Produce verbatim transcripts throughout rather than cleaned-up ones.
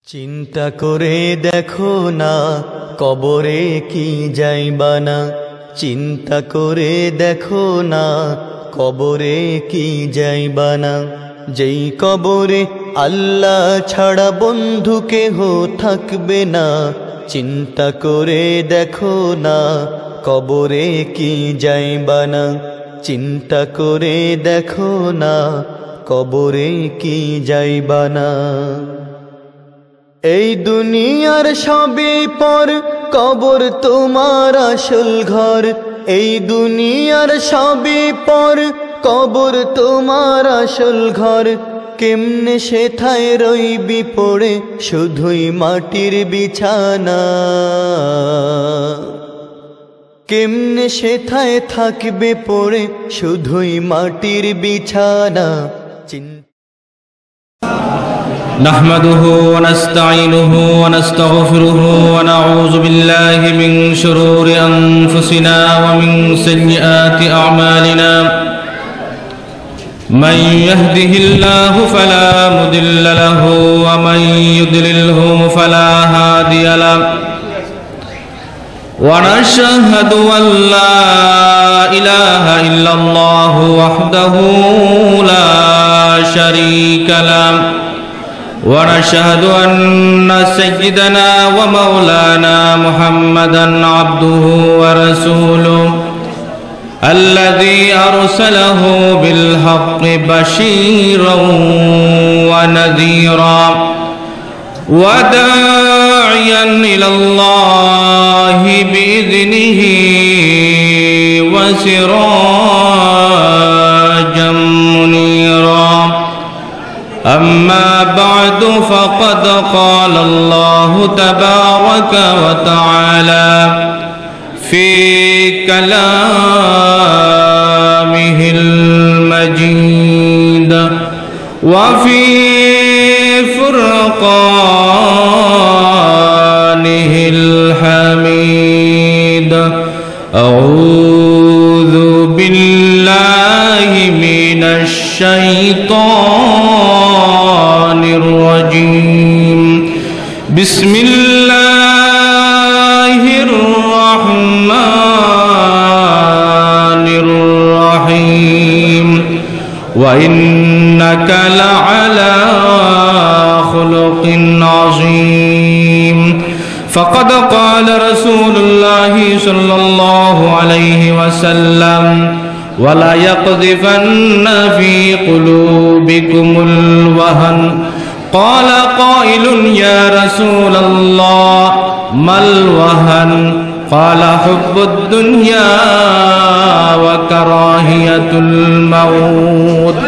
চিন্তা করে দেখো না কবরে কি যাইবা না, চিন্তা করে দেখো না কবরে কি যাইবা না। যেই কবরে আল্লাহ ছাড়া বন্ধু কেহ থাকবে না, চিন্তা করে দেখো না কবরে কি যাইবা না, চিন্তা করে দেখো না কবরে কি যাইবা না। এই দুনিয়ার সবই পর, কবর তোমার আসল ঘর। এই দুনিয়ার সবই পর, কবর তোমার আসল ঘর। কেমনে সেথায় রইবি পড়ে শুধুই মাটির বিছানা, কেমনে সেথায় থাকবে পড়ে শুধুই মাটির বিছানা। نحمده ونستعينه ونستغفره ونعوذ بالله من شرور أنفسنا ومن سيئات أعمالنا. من يهده الله فلا مضل له ومن يضلله فلا هادي له. ونشهد أن لا إله إلا الله وحده لا شريك له. ونشهد أن سيدنا ومولانا محمدا عبده ورسوله الذي أرسله بالحق بشيرا ونذيرا وداعيا إلى الله بإذنه وسراجا منيرا. أما بعد فقد قال الله تبارك وتعالى في كلامه المجيد وفي فرقانه الحميد. أعوذ بالله من الشيطان الرجيم. بسم الله الرحمن الرحيم. وإنك لعلى خلق عظيم. فقد قال رسول الله صلى الله عليه وسلم: ولا يقذفن في قلوبكم الوهن. قال قائل: يا رسول الله ما الوهن؟ قال: حب الدنيا وكراهية الموت.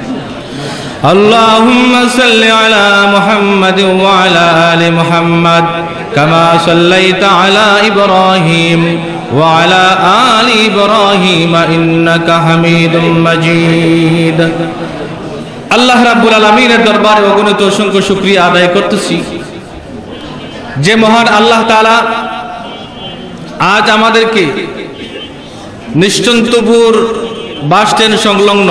اللهم صل على محمد وعلى آل محمد كما صليت على إبراهيم وعلى آل إبراهيم إنك حميد مجيد. আল্লাহ রাব্বুল আলামিনের দরবারে অগণিত অসংখ্য শুকরিয়া আদায় করতেছি যে মহান আল্লাহ তাআলা আজ আমাদেরকে নিশ্চিন্তপুর বাস স্ট্যান্ড সংলগ্ন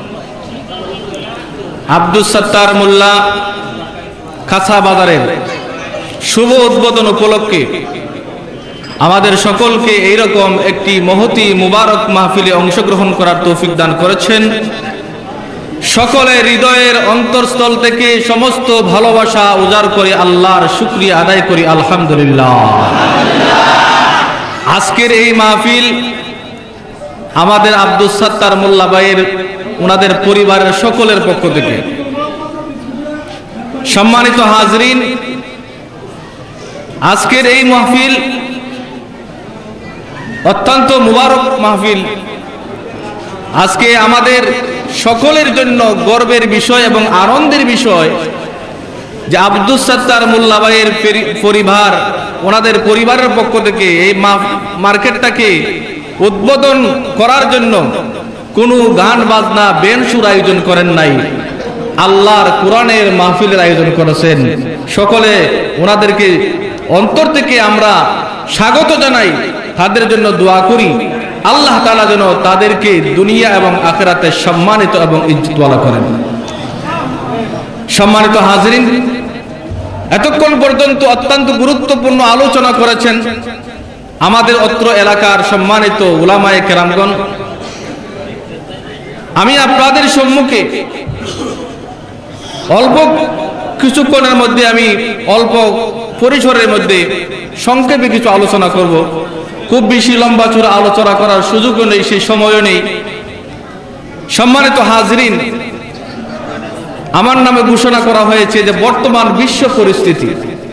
আব্দুস সাত্তার মোল্লা খাসা বাজারের শুভ উদ্বোধন উপলক্ষে আমাদের সকলকে এইরকম একটি মহতি মুবারক মাহফিলে অংশগ্রহণ করার তৌফিক দান করেছেন। সকলের হৃদয়ের অন্তরস্থল থেকে সমস্ত ভালোবাসা উজাড় করে আল্লাহর শুকরিয়া আদায় করি আলহামদুলিল্লাহ। আজকের এই মাহফিল আমাদের আব্দুস সাত্তার মোল্লা ভাইয়ের ওনাদের পরিবারের সকলের পক্ষ থেকে। সম্মানিত হাজরিন, আজকের এই মাহফিল অত্যন্ত মুবারক মাহফিল। আজকে আমাদের সকলের জন্য গর্বের বিষয় এবং আনন্দের বিষয় যে আব্দুস সাত্তার মোল্লা ভাইয়ের পরিবার, ওনাদের পরিবারের পক্ষ থেকে এই মার্কেটটাকে উদ্বোধন করার জন্য কোনো গান বাজনা বেনসুর আয়োজন করেন নাই, আল্লাহর কোরআনের মাহফিলের আয়োজন করেছেন। সকলে ওনাদেরকে অন্তর থেকে আমরা স্বাগত জানাই, তাদের জন্য দোয়া করি আল্লাহ তাআলা যেন তাদেরকে দুনিয়া এবং আখিরাতে সম্মানিত এবং ইজ্জতওয়ালা করেন। সম্মানিত হাজরিন, এতক্ষণ পর্যন্ত অত্যন্ত গুরুত্বপূর্ণ আলোচনা করেছেন আমাদের অত্র এলাকার সম্মানিত উলামায়ে কেরামগণ। আমি আপনাদের সম্মুখে অল্প কিছুক্ষণের মধ্যে আমি অল্প পরিসরের মধ্যে সংক্ষেপে কিছু আলোচনা করব। খুব বেশি লম্বা চূড়া আলোচনা করার সুযোগও নেই, সেই সময়ও নেই। সম্মানিত হাজরিন, আমার নামে ঘোষণা করা হয়েছে যে বর্তমান বিশ্ব পরিস্থিতি,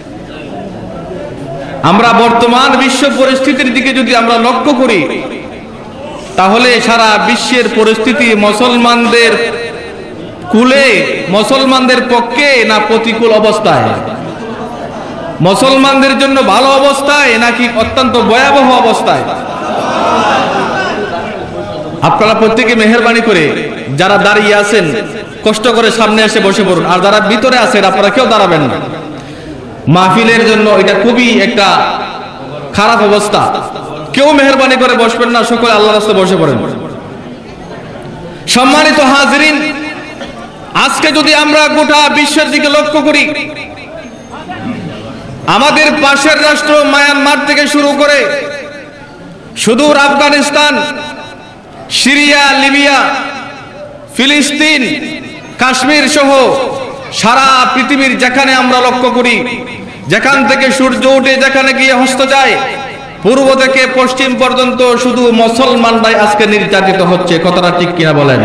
আমরা বর্তমান বিশ্ব পরিস্থিতির দিকে যদি আমরা লক্ষ্য করি তাহলে সারা বিশ্বের পরিস্থিতি মুসলমানদের কুলে, মুসলমানদের পক্ষে না প্রতিকূল অবস্থায়, মুসলমানদের জন্য ভালো অবস্থায় নাকি অত্যন্ত ভয়াবহ অবস্থায়? আপনারা প্রত্যেকে মেহেরবানি করে যারা দাঁড়িয়ে আছেন কষ্ট করে সামনে এসে বসে পড়ুন, আর যারা ভিতরে আছেন আপনারা কেউ দাঁড়াবেন না। মাহফিলের জন্য এটা খুবই একটা খারাপ অবস্থা, কেউ মেহেরবানি করে বসবেন না, সকলে আল্লাহর রাস্তায় বসে পড়েন। সম্মানিত হাজরিন, আজকে যদি আমরা গোটা বিশ্বের দিকে লক্ষ্য করি, আমাদের পাশের রাষ্ট্র মায়ানমার থেকে শুরু করে সুদূর আফগানিস্তান, সিরিয়া, লিবিয়া, ফিলিস্তিন, কাশ্মীর সহ সারা পৃথিবীর যেখানে আমরা লক্ষ্য করি, যেখান থেকে সূর্য উঠে যেখানে গিয়ে হস্ত যায়, পূর্ব থেকে পশ্চিম পর্যন্ত শুধু মুসলমানরাই আজকে নির্যাতিত হচ্ছে। কথাটা ঠিক কিনা বলেন?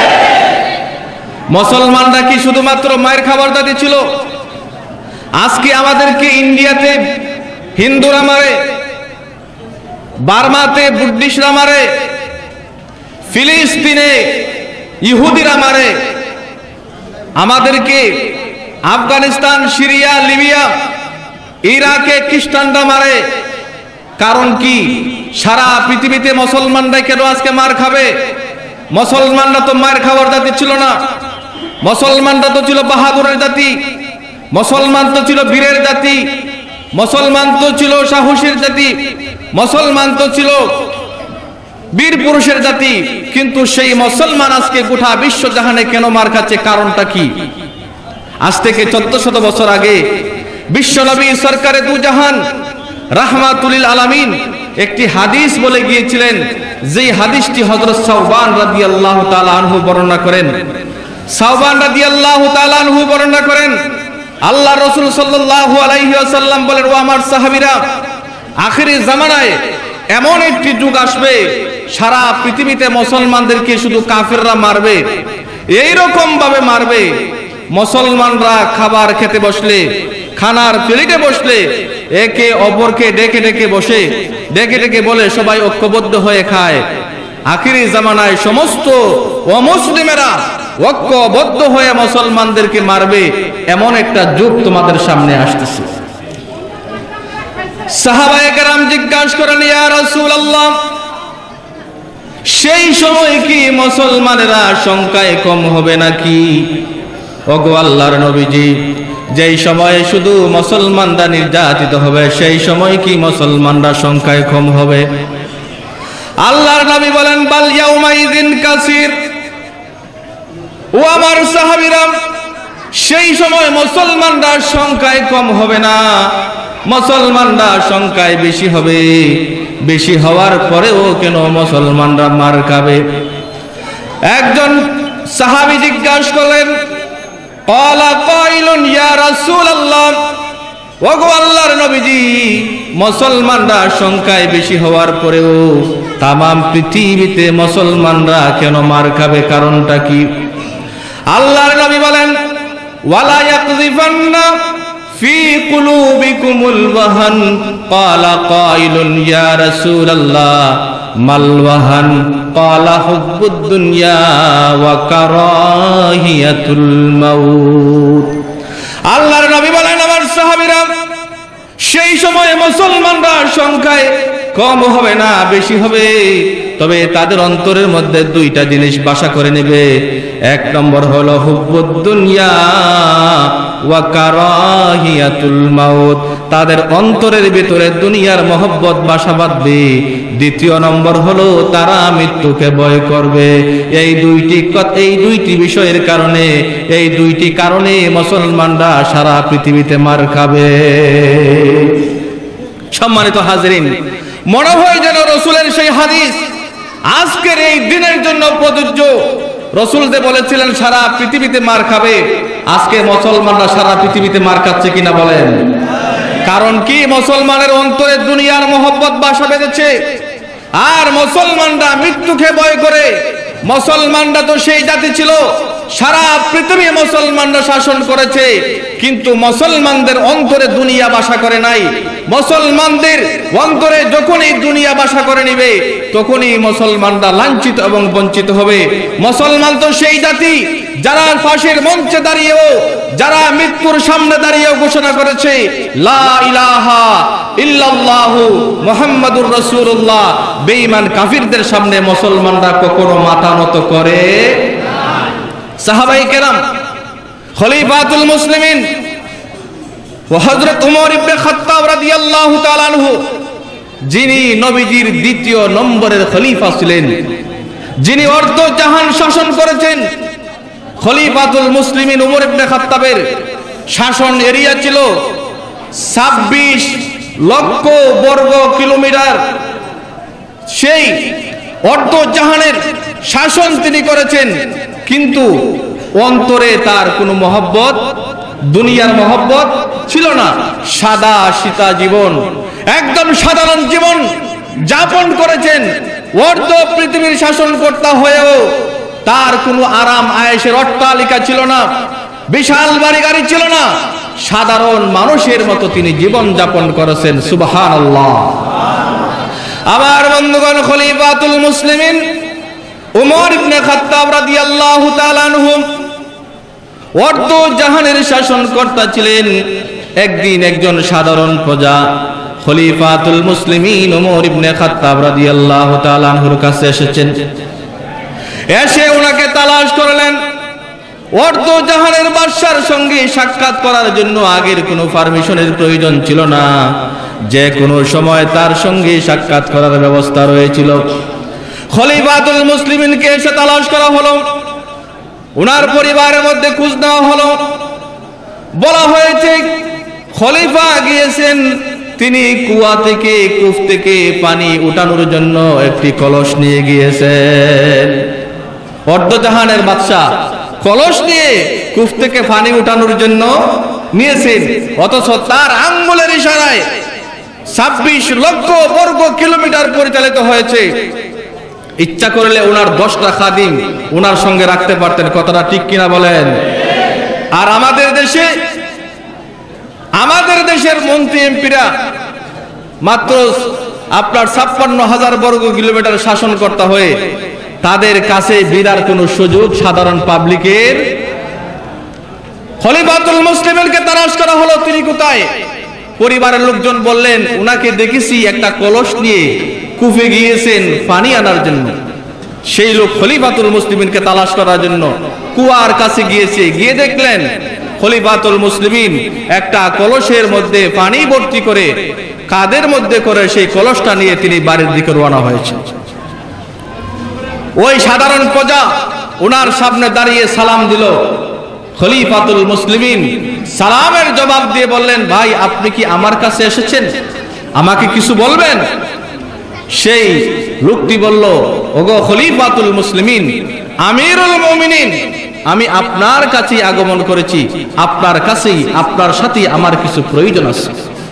মুসলমানরা কি শুধুমাত্র মায়ের খাবার জাতি ছিল? আজকে আমাদেরকে ইন্ডিয়াতে হিন্দুরা মারে, বার্মাতে বুদ্ধিস্টরা মারে, ফিলিস্তিনে ইহুদিরা মারে, আমাদেরকে আফগানিস্তান, সিরিয়া, লিবিয়া, ইরাকে খ্রিস্টানরা মারে। কারণ কি? সারা পৃথিবীতে মুসলমানরা কেন আজকে মার খাবে? মুসলমানরা তো মার খাওয়ার জাতি ছিল না, মুসলমানরা তো ছিল বাহাদুরের জাতি, মুসলমান তো ছিল বীরের জাতি, মুসলমান তো ছিল সাহসীর জাতি, মুসলমান তো ছিল বীর পুরুষের জাতি। কিন্তু সেই মুসলমান আজকে গোটা বিশ্ব জাহানে কেন মার খাচ্ছে? কারণটা কি? আজ থেকে চোদ্দ শত বছর আগে বিশ্ব নবী সরকারে দু জাহান রাহমাতুল আলামিন একটি হাদিস বলে গিয়েছিলেন, যেই হাদিসটি হযরত সাওবান রাদিয়াল্লাহু তাআলা আনহু বর্ণনা করেন। সাওবান রাদিয়াল্লাহু তাআলা আনহু বর্ণনা করেন, আল্লাহ রাসূল সাল্লাল্লাহু আলাইহি ওয়াসাল্লাম বলেন, ও আমার সাহাবীরা, আখিরি জামানায় এমন একটি যুগ আসবে সারা পৃথিবীতে মুসলমানদেরকে শুধু কাফেররা মারবে, এই রকম ভাবে মারবে, মুসলমানরা খাবার খেতে বসলে, খানার প্লেটে বসলে একে অপরকে ডেকে ডেকে বসে, ডেকে ডেকে বলে সবাই ঐক্যবদ্ধ হয়ে খায়। আখিরি জামানায় সমস্ত অমুসলিমেরা ঐক্যবদ্ধ হয়ে মুসলমানদেরকে মারবে, এমন একটা যুগ তোমাদের সামনে আসতেছে। সাহাবায়ে কেরাম জিজ্ঞাসা করেন, ইয়া রাসূলুল্লাহ, সেই সময় কি মুসলমানেরা সংখ্যায় কম হবে নাকি? ওগো আল্লাহর নবীজি, যেই সময়ে শুধু মুসলমানরা নির্যাতিত হবে সেই সময় কি মুসলমানরা সংখ্যায় কম হবে? আল্লাহর নবী বলেন, বাল ইয়াউমাইযিন কাসীর। ও আমার সাহাবীরা, সেই সময় মুসলমানরা সংখ্যায় কম হবে না, মুসলমানরা সংখ্যায় বেশি হবে। বেশি হওয়ার পরেও কেন মুসলমানরা মার খাবে? একজন সাহাবী জিজ্ঞাসা করলেন, ক্বালা কাইলুন ইয়া রাসূলুল্লাহ, ওগো আল্লাহর নবীজি, মুসলমানরা সংখ্যায় বেশি হওয়ার পরেও তামাম পৃথিবীতে মুসলমানরা কেন মার খাবে? কারণটা কি? আল্লাহর নবী বলেন, ওয়ালা ইয়াকযিফান্না ফি কুলুবিকুমুল ওয়াহান। ক্বালা কাইলুন ইয়া রাসূলুল্লাহ, মাল ওয়াহান? ক্বালা হুব্বুদ দুনিয়া ওয়া কারাহিয়াতুল মাউত। আল্লাহর নবী বলেন, আমার সাহাবীরা, সেই সময় মুসলমানরা সংখ্যায় কম হবে না, বেশি হবে, তবে তাদের অন্তরের মধ্যে দুইটা জিনিস বাসা করে নেবে। এক নম্বর হলো হুব্বুদ দুনিয়া ওয়া কারাহিয়াতুল মাউত, তাদের অন্তরের ভিতরে দুনিয়ার মহব্বত বাসা বাঁধবে। দ্বিতীয় নম্বর হলো তারা মৃত্যুকে ভয় করবে। এই দুইটি এই দুইটি বিষয়ের কারণে এই দুইটি কারণে মুসলমানরা সারা পৃথিবীতে মার খাবে। সম্মানিত হাজরিন, মনে হয় যেন রাসূলের সেই হাদিস আজকের এই দিনের জন্য প্রযোজ্য। রাসূল যে বলেছিলেন সারা পৃথিবীতে মার খাবে, আজকে মুসলমানরা সারা পৃথিবীতে মার খাচ্ছে কিনা বলেন? কারণ কি? মুসলমানের অন্তরে দুনিয়ার মহব্বত বাসা বেঁধেছে, আর মুসলমানরা মৃত্যুকে ভয় করে। মুসলমানরা তো সেই জাতি ছিল, সারা পৃথিবী মুসলমানরা শাসন করেছে, কিন্তু মুসলমানদের অন্তরে দুনিয়া বাসা করে নাই। মুসলমানদের অন্তরে যখনই দুনিয়া বাসা করে নিবে, তখনই মুসলমানরা লাঞ্ছিত এবং বঞ্চিত হবে। মুসলমান তো সেই জাতি যারা ফাঁসির মঞ্চে দাঁড়িয়েও, যারা মৃত্যুর সামনে দাঁড়িয়েও ঘোষণা করেছে লা ইলাহা ইল্লাল্লাহু মুহাম্মাদুর রাসূলুল্লাহ। বেঈমান কাফিরদের সামনে মুসলমানরা কখনো মাথা নত করে না। সাহাবায়ে কেরাম, খলিফাতুল মুসলিমিন ও হযরত ওমর ইবনে খাত্তাব রাদিয়াল্লাহু তাআলা আনহু, যিনি নবীজির দ্বিতীয় নম্বরের খলিফা ছিলেন, যিনি অর্ধ জাহান শাসন করেছেন, খলিফাতুল মুসলিমিন ওমর ইবনে খাত্তাবের শাসন এরিয়া ছিল ছাব্বিশ লক্ষ বর্গ কিলোমিটার। সেই অর্ধ জাহানের শাসন তিনি করেছেন, কিন্তু অন্তরে তার কোনো মহব্বত, দুনিয়ার মহব্বত ছিল না। সাদা সীতা জীবন, একদম সাধারণ জীবন যাপন করেছেন। অর্ধ পৃথিবীর শাসনকর্তা হয়েও তার কোনো আরাম আয়েশের অট্টালিকা ছিল না, বিশাল বাড়ি গাড়ি ছিল না। সাধারণ মানুষের মতো তিনি জীবন যাপন করেছেন। সুবহানাল্লাহ। আমার বন্ধুগণ, খলিফাতুল মুসলিমিন ওমর ইবনে খাত্তাব রাদিয়াল্লাহু তাআলা আনহু অর্ধ জাহানের শাসনকর্তা ছিলেন। একদিন একজন সাধারণ প্রজা খলিফাতুল মুসলিমিন ওমর ইবনে খাত্তাব রাদিয়াল্লাহু তাআলা আনহুর কাছে এসেছেন। এসে ওনাকে তালাশ করলেন। অর্ধ জাহানের বাদশার সঙ্গে সাক্ষাৎ করার জন্য আগের কোনো পারমিশনের প্রয়োজন ছিল না, যে কোনো সময় তার সঙ্গে সাক্ষাৎ করার ব্যবস্থা রয়েছিল। খলিফাতুল মুসলিমিনকে এসে তালাশ করা হলো, ওনার পরিবারের মধ্যে খোঁজ নেওয়া হলো। বলা হয়েছে খলিফা গিয়েছেন, তিনি কুয়া থেকে কূপ থেকে পানি উঠানোর জন্য একটি কলস নিয়ে গিয়েছেন। অর্ধজাহানের বাদশা কলস নিয়ে কূপ থেকে পানি উঠানোর জন্য নিয়েছেন, অথচ তার আঙ্গুলের ইশারায় ছাব্বিশ লক্ষ বর্গ কিলোমিটার পরিচালিত হয়েছে। ইচ্ছা করলে ওনার দশটা খাদিম ওনার সঙ্গে রাখতে পারতেন। কথাটা ঠিক কিনা বলেন? আর আমাদের দেশে, আমাদের দেশের মন্ত্রী এমপিরা মাত্র আপনার ছাপ্পান্ন হাজার বর্গ কিলোমিটার শাসনকর্তা হয়ে তাদের কাছে বিরার কোন সুযোগ সাধারণ পাবলিকের। খলিফাতুল মুসলিমিনকে তালাশ করা হলো, তিনি কোথায়? পরিবারের লোকজন বললেন উনাকে দেখেছি একটা কলস নিয়ে কূপে গিয়েছেন পানি আনার জন্য। সেই লোক খলিফাতুল মুসলিমিনকে তালাশ করার জন্য কুয়ার কাছে গিয়েছে, গিয়ে দেখলেন খলিফাতুল মুসলিমিন একটা কলসের মধ্যে পানি ভর্তি করে কাদের মধ্যে করে সেই কলসটা নিয়ে তিনি বাড়ির দিকে রওনা হয়েছে। ওই সাধারণ প্রজা ওনার সামনে দাঁড়িয়ে সালাম দিল। খলিফাতুল মুসলিমিন সালামের জবাব দিয়ে বললেন, ভাই আপনি কি আমার কাছে এসেছেন? আমাকে কিছু বলবেন? সেই লোকটি বলল, ওগো খলিফাতুল মুসলিমিন, আমিরুল মুমিনিন, আমি আপনার কাছেই আগমন করেছি, আপনার কাছেই, আপনার সাথে আমার কিছু প্রয়োজন আছে।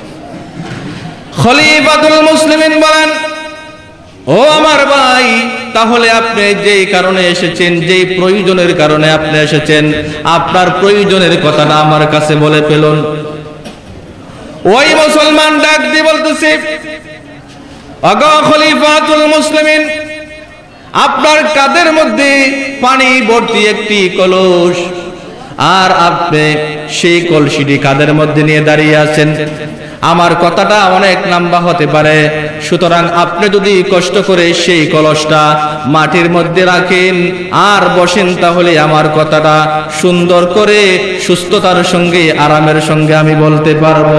খলিফাতুল মুসলিমিন বলেন, ও আমার ভাই, তাহলে আপনি যেই কারণে এসেছেন, যেই প্রয়োজনের কারণে আপনি এসেছেন, আপনার প্রয়োজনের কথাটা আমার কাছে বলে ফেলুন। ওই মুসলমান ডাক দিয়ে বলতেছে, ওগো খলিফাতুল মুসলিমিন, আপনার কাঁধের মধ্যে পানি ভর্তি একটি কলস, আর আপনি সেই কলসিটি কাঁধের মধ্যে নিয়ে দাঁড়িয়ে আছেন। আমার কথাটা অনেক লম্বা হতে পারে, সুতরাং আপনি যদি কষ্ট করে সেই কলসটা মাটির মধ্যে রাখেন আর বসেন, তাহলে আমার কথাটা সুন্দর করে সুস্থতার সঙ্গে আরামের সঙ্গে আমি বলতে পারবো।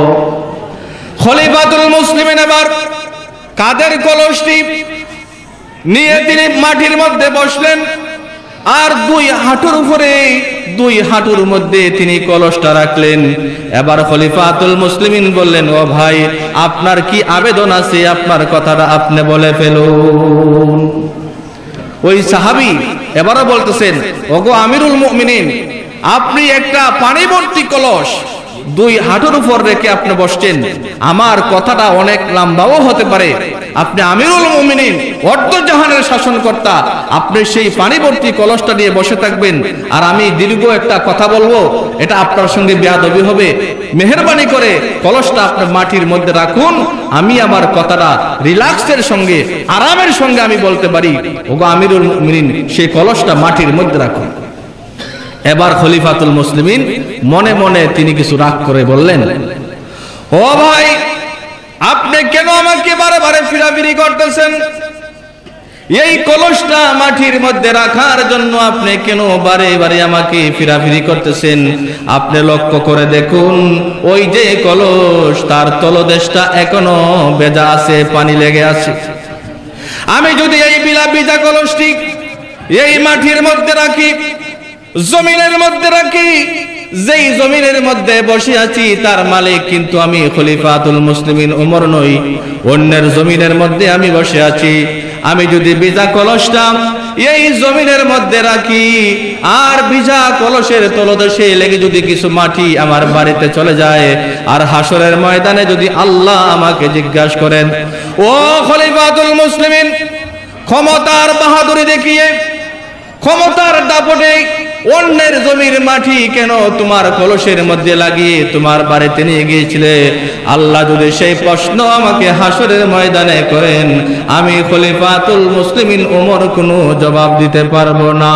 খলিফাতুল মুসলিমিন এবার কাদের কলসটি নিয়ে তিনি মাটির মধ্যে বসলেন আর দুই হাঁটুর উপরে দুই হাঁটুর মধ্যে তিনি কলসটা রাখলেন। এবার খলিফাতুল মুসলিমিন বললেন, ও ভাই, আপনার কি আবেদন আছে? আপনার কথাটা আপনি বলে ফেলুন। ওই সাহাবী এবারও বলতেছেন, ওগো আমিরুল মুমিনিন, আপনি একটা পানি ভর্তি কলস দুই হাঁটুর উপর রেখে আপনি বসছেন, আমার কথাটা অনেক লম্বাও হতে পারে। আপনি আমিরুল মুমিনিন, অর্ধ জাহানের শাসনকর্তা, আপনি সেই পানি ভর্তি কলসটা নিয়ে বসে থাকবেন আর আমি দীর্ঘ একটা কথা বলবো, এটা আপনার সঙ্গে বেয়াদবি হবে। মেহেরবানি করে কলসটা আপনি মাটির মধ্যে রাখুন, আমি আমার কথাটা রিল্যাক্সের সঙ্গে আরামের সঙ্গে আমি বলতে পারি। ওগো আমিরুল মুমিনিন, সেই কলসটা মাটির মধ্যে রাখুন। এবার খলিফাতুল মুসলিমিন মনে মনে তিনি কিছু রাগ করে বললেন, ও ভাই, আপনি কেন আমাকে বারে বারে ফিরাফিরি করতেছেন? এই কলসটা মাটির মধ্যে রাখার জন্য আপনি কেন বারে বারে আমাকে ফিরাফিরি করতেছেন? আপনি লক্ষ্য করে দেখুন, ওই যে কলস, তার তলদেশটা এখনো ভেজা আছে, পানি লেগে আছে। আমি যদি এই বিলা ভিজা কলসটি এই মাটির মধ্যে রাখি, জমিনের মধ্যে রাখি, যেই জমিনের মধ্যে বসে আছি তার মালিক কিন্তু আমি খলিফাতুল মুসলিমিন ওমর নই, অন্যের জমিনের মধ্যে আমি বসে আছি। আমি যদি ভিজা কলসটা এই জমিনের মধ্যে রাখি আর ভিজা কলসের তলদেশে লেগে যদি কিছু মাটি আমার বাড়িতে চলে যায় আর হাসরের ময়দানে যদি আল্লাহ আমাকে জিজ্ঞাসা করেন, ও খলিফাতুল মুসলিমিন, ক্ষমতার বাহাদুরি দেখিয়ে, ক্ষমতার দাপটে অন্যের জমির মাটি কেন তোমার কলসের মধ্যে লাগিয়ে তোমার বাড়িতে নিয়ে গিয়েছিলে? আল্লাহ যদি সেই প্রশ্ন আমাকে হাসরের ময়দানে করেন, আমি খলিফাতুল মুসলিমিন ওমর কোনো জবাব দিতে পারবো না।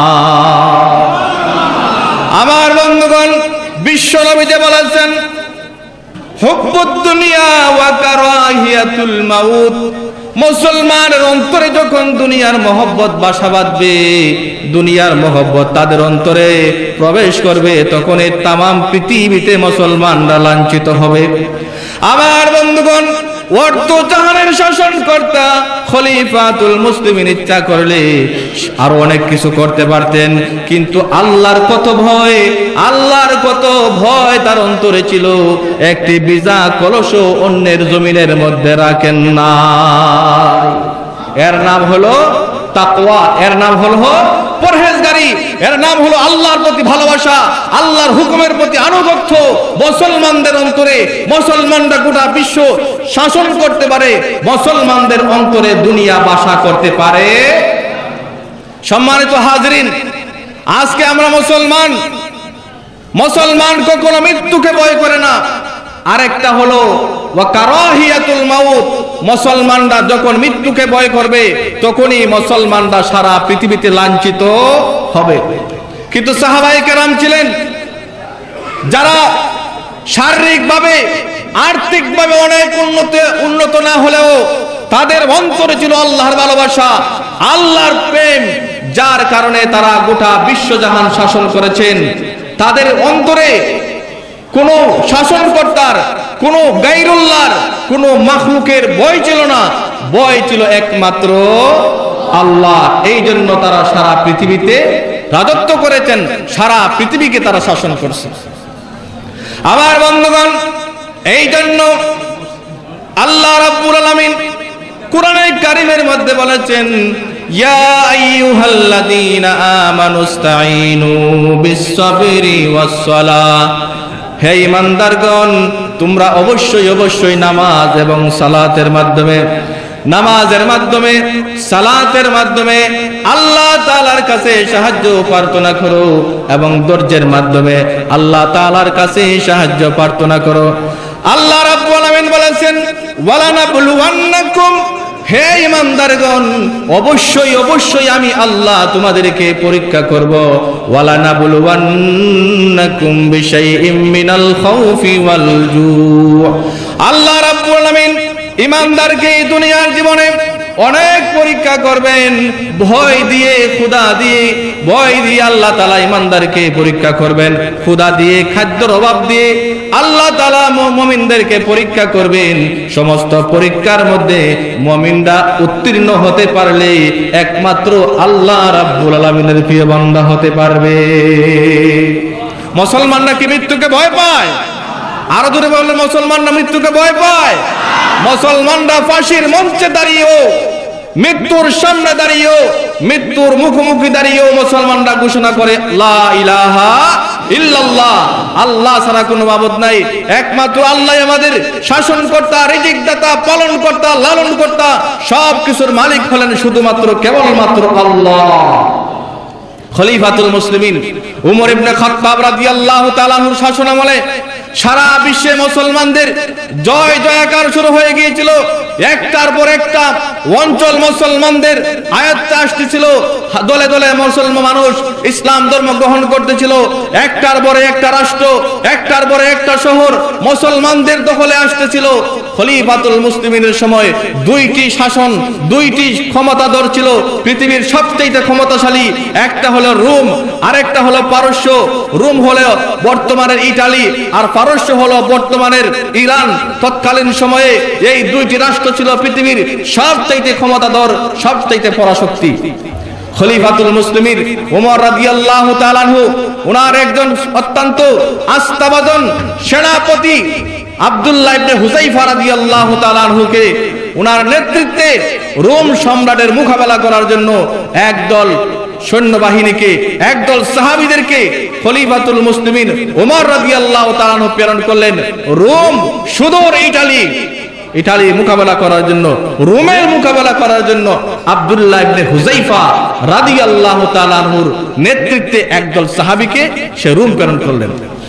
আমার বন্ধুগণ, বিশ্ব নবীতে বলেছেন, হুব্বুদ দুনিয়া ওয়া কারাহিয়াতুল মাউত, মুসলমানের অন্তরে যখন দুনিয়ার মহব্বত বাসা বাঁধবে, দুনিয়ার মহব্বত তাদের অন্তরে প্রবেশ করবে, তখন এই তামাম পৃথিবীতে মুসলমানরা লাঞ্ছিত হবে। আমার বন্ধুগণ, অর্ধ জাহানের শাসনকর্তা খলিফাতুল মুসলিমিন ইচ্ছা করলে আরো অনেক কিছু করতে পারতেন, কিন্তু আল্লাহর কত ভয়, আল্লাহর কত ভয় তার অন্তরে ছিল, একটি ভিজা কলসও অন্যের জমিনের মধ্যে রাখেন না। এর নাম হলো তাকওয়া, এর নাম হলো পরহেজগারি, এর নাম হলো আল্লাহর প্রতি ভালোবাসা, আল্লাহর হুকুমের প্রতি আনুগত্য। মুসলমানদের অন্তরে, মুসলমানরা গোটা বিশ্ব শাসন করতে পারে, মুসলমানদের অন্তরে দুনিয়া বাসা করতে পারে। সম্মানিত হাজরিন, আজকে আমরা মুসলমান, মুসলমান কখনো মৃত্যুকে ভয় করে না। আরেকটা হলো ওয়া কারাহিয়াতুল মাউত, মুসলমানরা যখন মৃত্যুকে ভয় করবে তখনই মুসলমানরা সারা পৃথিবীতে লাঞ্ছিত হবে। কিন্তু সাহাবায়ে কেরাম ছিলেন যারা শারীরিকভাবে, আর্থিকভাবে অনেক উন্নত উন্নত না হলেও তাদের অন্তরে ছিল আল্লাহর ভালোবাসা, আল্লাহর প্রেম, যার কারণে তারা গোটা বিশ্বজাহান শাসন করেছেন। তাদের অন্তরে কোন শাসনকর্তার, কোন গায়রুল্লাহর, কোন মাখলুকের ভয় ছিল না, ভয় ছিল একমাত্র আল্লাহ। এই জন্য তারা সারা পৃথিবীতে রাজত্ব করেছেন, সারা পৃথিবীকে তারা শাসন করছে। আমার বন্ধুগণ, এই জন্য আল্লাহ রাব্বুল আলামিন কোরআনে কারীমের মধ্যে বলেছেন, ইয়া আইয়ুহাল্লাযীনা আমানুস্তাঈনু বিস-সাবরি ওয়াস-সালাহ, হে ঈমানদারগণ, তোমরা অবশ্যই অবশ্যই নামাজ এবং সালাতের মাধ্যমে, নামাজের মাধ্যমে, সালাতের মাধ্যমে আল্লাহ তাআলার কাছে সাহায্য প্রার্থনা করো এবং ধৈর্যের মাধ্যমে আল্লাহ তাআলার কাছে সাহায্য প্রার্থনা করো। আল্লাহ রাব্বুল আলামিন বলেছেন, ওয়ালানাবলুওয়ান্নাকুম হে ইমানদারগণ, অবশ্যই অবশ্যই আমি আল্লাহ তোমাদেরকে পরীক্ষা করব। ওয়ালা নাবলুওয়ান্নাকুম বিশাইইম মিনাল খাউফি ওয়াল জু। আল্লাহ রাব্বুল আলামিন ইমানদারকে এই দুনিয়ার জীবনে অনেক পরীক্ষা করবেন। ভয় দিয়ে, ক্ষুধা দিয়ে, ভয় দিয়ে আল্লাহ তাআলা ইমানদারকে পরীক্ষা করবেন। ক্ষুধা দিয়ে, খাদ্যের অভাব দিয়ে আল্লাহ তাআলা মুমিনদেরকে পরীক্ষা করবেন। সমস্ত পরীক্ষার মধ্যে মুমিনরা উত্তীর্ণ হতে পারলে একমাত্র আল্লাহ রাব্বুল আলামিনের প্রিয় বান্দা হতে পারবে। মুসলমানরা কি মৃত্যুকে ভয় পায়? আরো দূরে বললে, মুসলমানরা মৃত্যুকে ভয় পায়? মুসলমানরা ফাঁসির মঞ্চে দাঁড়িয়েও, মৃত্যুর সামনে দাঁড়িয়েও, মৃত্যুর মুখোমুখি দাঁড়িয়েও মুসলমানরা ঘোষণা করে লা ইলাহা ইল্লাল্লাহ, আল্লাহ ছাড়া কোনো মাবুদ নাই, একমাত্র আল্লাহ আমাদের শাসনকর্তা, রিজিকদাতা, পালনকর্তা, লালনকর্তা, সব কিছুর মালিক হলেন শুধুমাত্র কেবলমাত্র আল্লাহ। খলিফাতুল মুসলিমিন উমর ইবনে খাত্তাব রাদিয়াল্লাহু তাআলা আনহুর শাসনামলে সারা বিশ্বে মুসলমানদের জয় জয়কার শুরু হয়ে গিয়েছিল। একটার পর একটা অঞ্চল মুসলমানদের আয়ত্তে আসতেছিল। দলে দলে মুসলমান মানুষ ইসলাম ধর্ম গ্রহণ করতেছিল। একটার পরে একটা রাষ্ট্র, একটার পরে একটা শহর মুসলমানদের দখলে আসতেছিল। খলিফাতুল মুসলিমিনের সময় দুইটি শাসন, দুইটি ক্ষমতাধর ছিল পৃথিবীর সবচেয়ে ক্ষমতাশালী। একটা হলো রোম, আরেকটা হলো পারস্য। রোম হলো বর্তমানের ইতালি, আর পারস্য হলো বর্তমানের ইরান। তৎকালীন সময়ে এই দুইটি রাষ্ট্র ছিল পৃথিবীর সবচেয়ে ক্ষমতাধর, সবচেয়ে পরাশক্তি। খলিফাতুল মুসলিমিন ওমর রাদিয়াল্লাহু তাআলা আনহু, ওনার একজন অত্যন্ত আস্থাভাজন সেনাপতি আব্দুল্লাহ ইবনে হুযাইফা রাদিয়াল্লাহু তাআলা আনহুকে ওনার নেতৃত্বে রোম সম্রাটের মোকাবেলা করার জন্য একদল সৈন্যবাহিনীকে, একদল সাহাবীদেরকে খলিফাতুল মুসলিমিন ওমর রাদিয়াল্লাহু তাআলা আনহু প্রেরণ করলেন রোম, সুদূর ইতালি ইতালি মোকাবেলা করার জন্য, রোমের মোকাবেলা করার জন্য আব্দুল্লাহ ইবনে হুযাইফা রাদিয়াল্লাহু তাআলা আনহুর নেতৃত্বে একদল সাহাবীকে সে রোম প্রেরণ করলেন।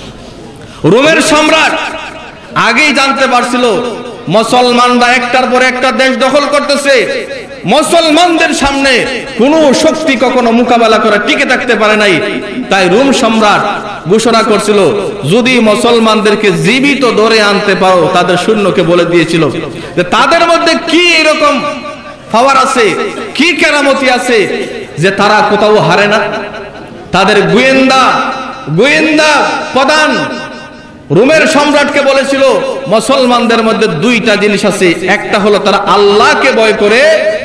রোমের সম্রাট আগেই জানতে পারছিল মুসলমানরা একটার পর একটা দেশ দখল করতেছে, মুসলমানদের সামনে কোনো শক্তি কখনো মোকাবেলা করে টিকে থাকতে পারে নাই। তাই রোম সম্রাট ঘোষণা করছিল, যদি মুসলমানদেরকে জীবিত ধরে আনতে পারো, তাদের সৈন্যকে বলে দিয়েছিল যে তাদের মধ্যে কি এরকম পাওয়ার আছে, কি কেরামতি আছে যে তারা কোথাও হারে না। তাদের গোয়েন্দা গোয়েন্দা প্রধান রোমের সম্রাটকে বলেছিল, মুসলমানদের মধ্যে দুইটা জিনিস আছে, একটা হলো তারা আল্লাহকে ভয় করে,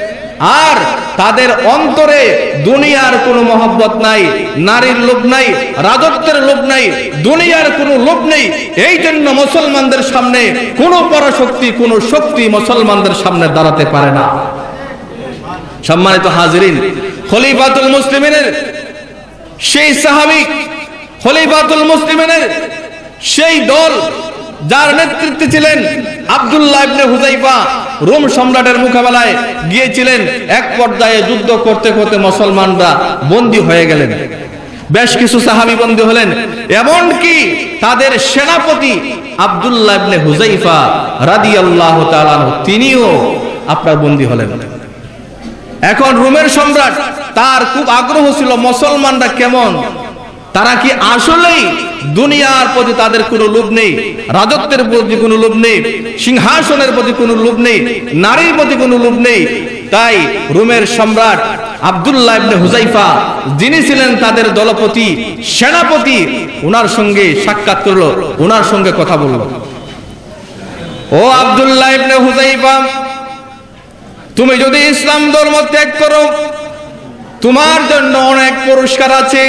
আর তাদের অন্তরে দুনিয়ার কোনো মহব্বত নাই, নারীর লোভ নাই, রাজত্বের লোভ নাই, দুনিয়ার কোনো লোভ নেই। এই জন্য মুসলমানদের সামনে কোনো পরাশক্তি, কোনো শক্তি মুসলমানদের সামনে দাঁড়াতে পারে না। সম্মানিত হাজিরিন, খলিফাতুল মুসলিমিনের সেই সাহাবী, খলিফাতুল মুসলিমিনের সেই দল যার নেতৃত্বে ছিলেন আব্দুল্লাহ ইবনে হুযাইফা, রোম সম্রাটের মোকাবেলায় গিয়েছিলেন। এক পর্যায়ে যুদ্ধ করতে করতে মুসলমানরা বন্দী হয়ে গেলেন, বেশ কিছু সাহাবী বন্দী হলেন, এমনকি তাদের সেনাপতি আব্দুল্লাহ ইবনে হুযাইফা রাদিয়াল্লাহু তাআলা আনহু তিনিও আপনার বন্দী হলেন। এখন রোমের সম্রাট, তার খুব আগ্রহ ছিল মুসলমানরা কেমন, তারা কি আসলেই দুনিয়ার প্রতি তাদের কোনো লোভ নেই, রাজত্বের প্রতি কোনো লোভ নেই, সিংহাসনের প্রতি কোনো লোভ নেই, নারীর প্রতি কোনো লোভ নেই। তাই রোমের সম্রাট আব্দুল্লাহ ইবনে হুযাইফা, যিনি ছিলেন তাদের দলপতি, সেনাপতি, ওনার সঙ্গে সাক্ষাৎ করলো, ওনার সঙ্গে কথা বলল। ও আব্দুল্লাহ ইবনে হুযাইফা, তুমি যদি ইসলাম ধর্ম ত্যাগ করো, তোমার জন্য অনেক পুরস্কার আছে।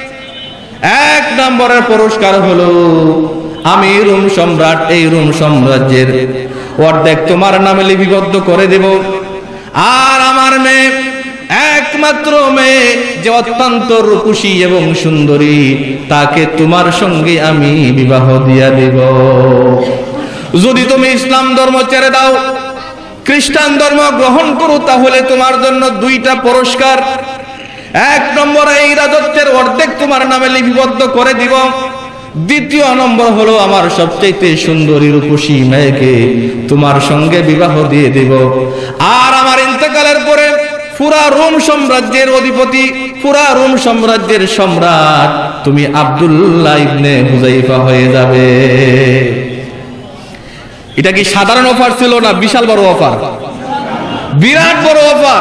এক নম্বরের পুরস্কার হলো, আমি রোম সম্রাট, এই রোম সাম্রাজ্যের অর্ধেক তোমার নামে লিপিবদ্ধ করে দেব, আর আমার মেয়ে, একমাত্র মেয়ে যে অত্যন্ত রূপসী এবং সুন্দরী, তাকে তোমার সঙ্গে আমি বিবাহ দিয়া দেব। যদি তুমি ইসলাম ধর্ম ছেড়ে দাও, খ্রিস্টান ধর্ম গ্রহণ করো, তাহলে তোমার জন্য দুইটা পুরস্কার। এক নম্বরে এই রাজত্বের অর্ধেক তোমার নামে লিপিবদ্ধ করে দিব, দ্বিতীয় নম্বর হলো আমার সবচেয়ে সুন্দরী রূপসী মেয়েকে তোমার সঙ্গে বিবাহ দিয়ে দেব। আর আমার ইন্তেকালের পরে পুরা রোম সাম্রাজ্যের অধিপতি, পুরা রোম সাম্রাজ্যের সম্রাট তুমি আব্দুল্লাহ ইবনে হুযাইফা হয়ে যাবে। এটা কি সাধারণ অফার ছিল না বিশাল বড় অফার? বিরাট বড় অফার।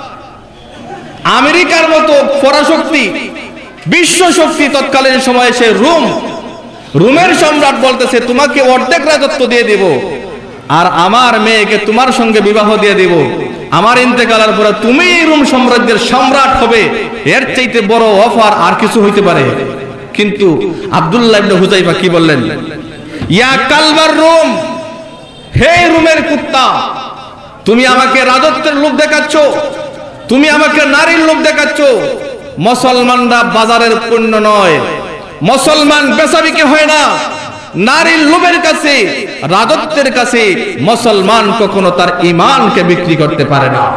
আমেরিকার মতো পরাশক্তি, বিশ্ব শক্তি তৎকালীন সময়ে সে রোম, রোমের সম্রাট বলতেছে তোমাকে অর্ধেক রাজত্ব দিয়ে দেব আর আমার মেয়েকে তোমার সঙ্গে বিবাহ দিয়ে দেব। আমার ইন্তেকালের পরে তুমি রোম সাম্রাজ্যের সম্রাট হবে, এর চাইতে বড় অফার আর কিছু হইতে পারে? কিন্তু আব্দুল্লাহ ইবনে হুযাইফা কি বললেন? ইয়া কালবার রোম, হে রোমের কুত্তা, তুমি আমাকে রাজত্বের লোভ দেখাচ্ছ, তুমি আমাকে নারীর লোভ দেখাচ্ছ। মুসলমানরা বাজারের পণ্য নয়, মুসলমান বেচাবিকে হয় না। নারীর লোভের কাছে, রাজত্বের কাছে মুসলমান কখনো তার ঈমানকে বিক্রি করতে পারে না।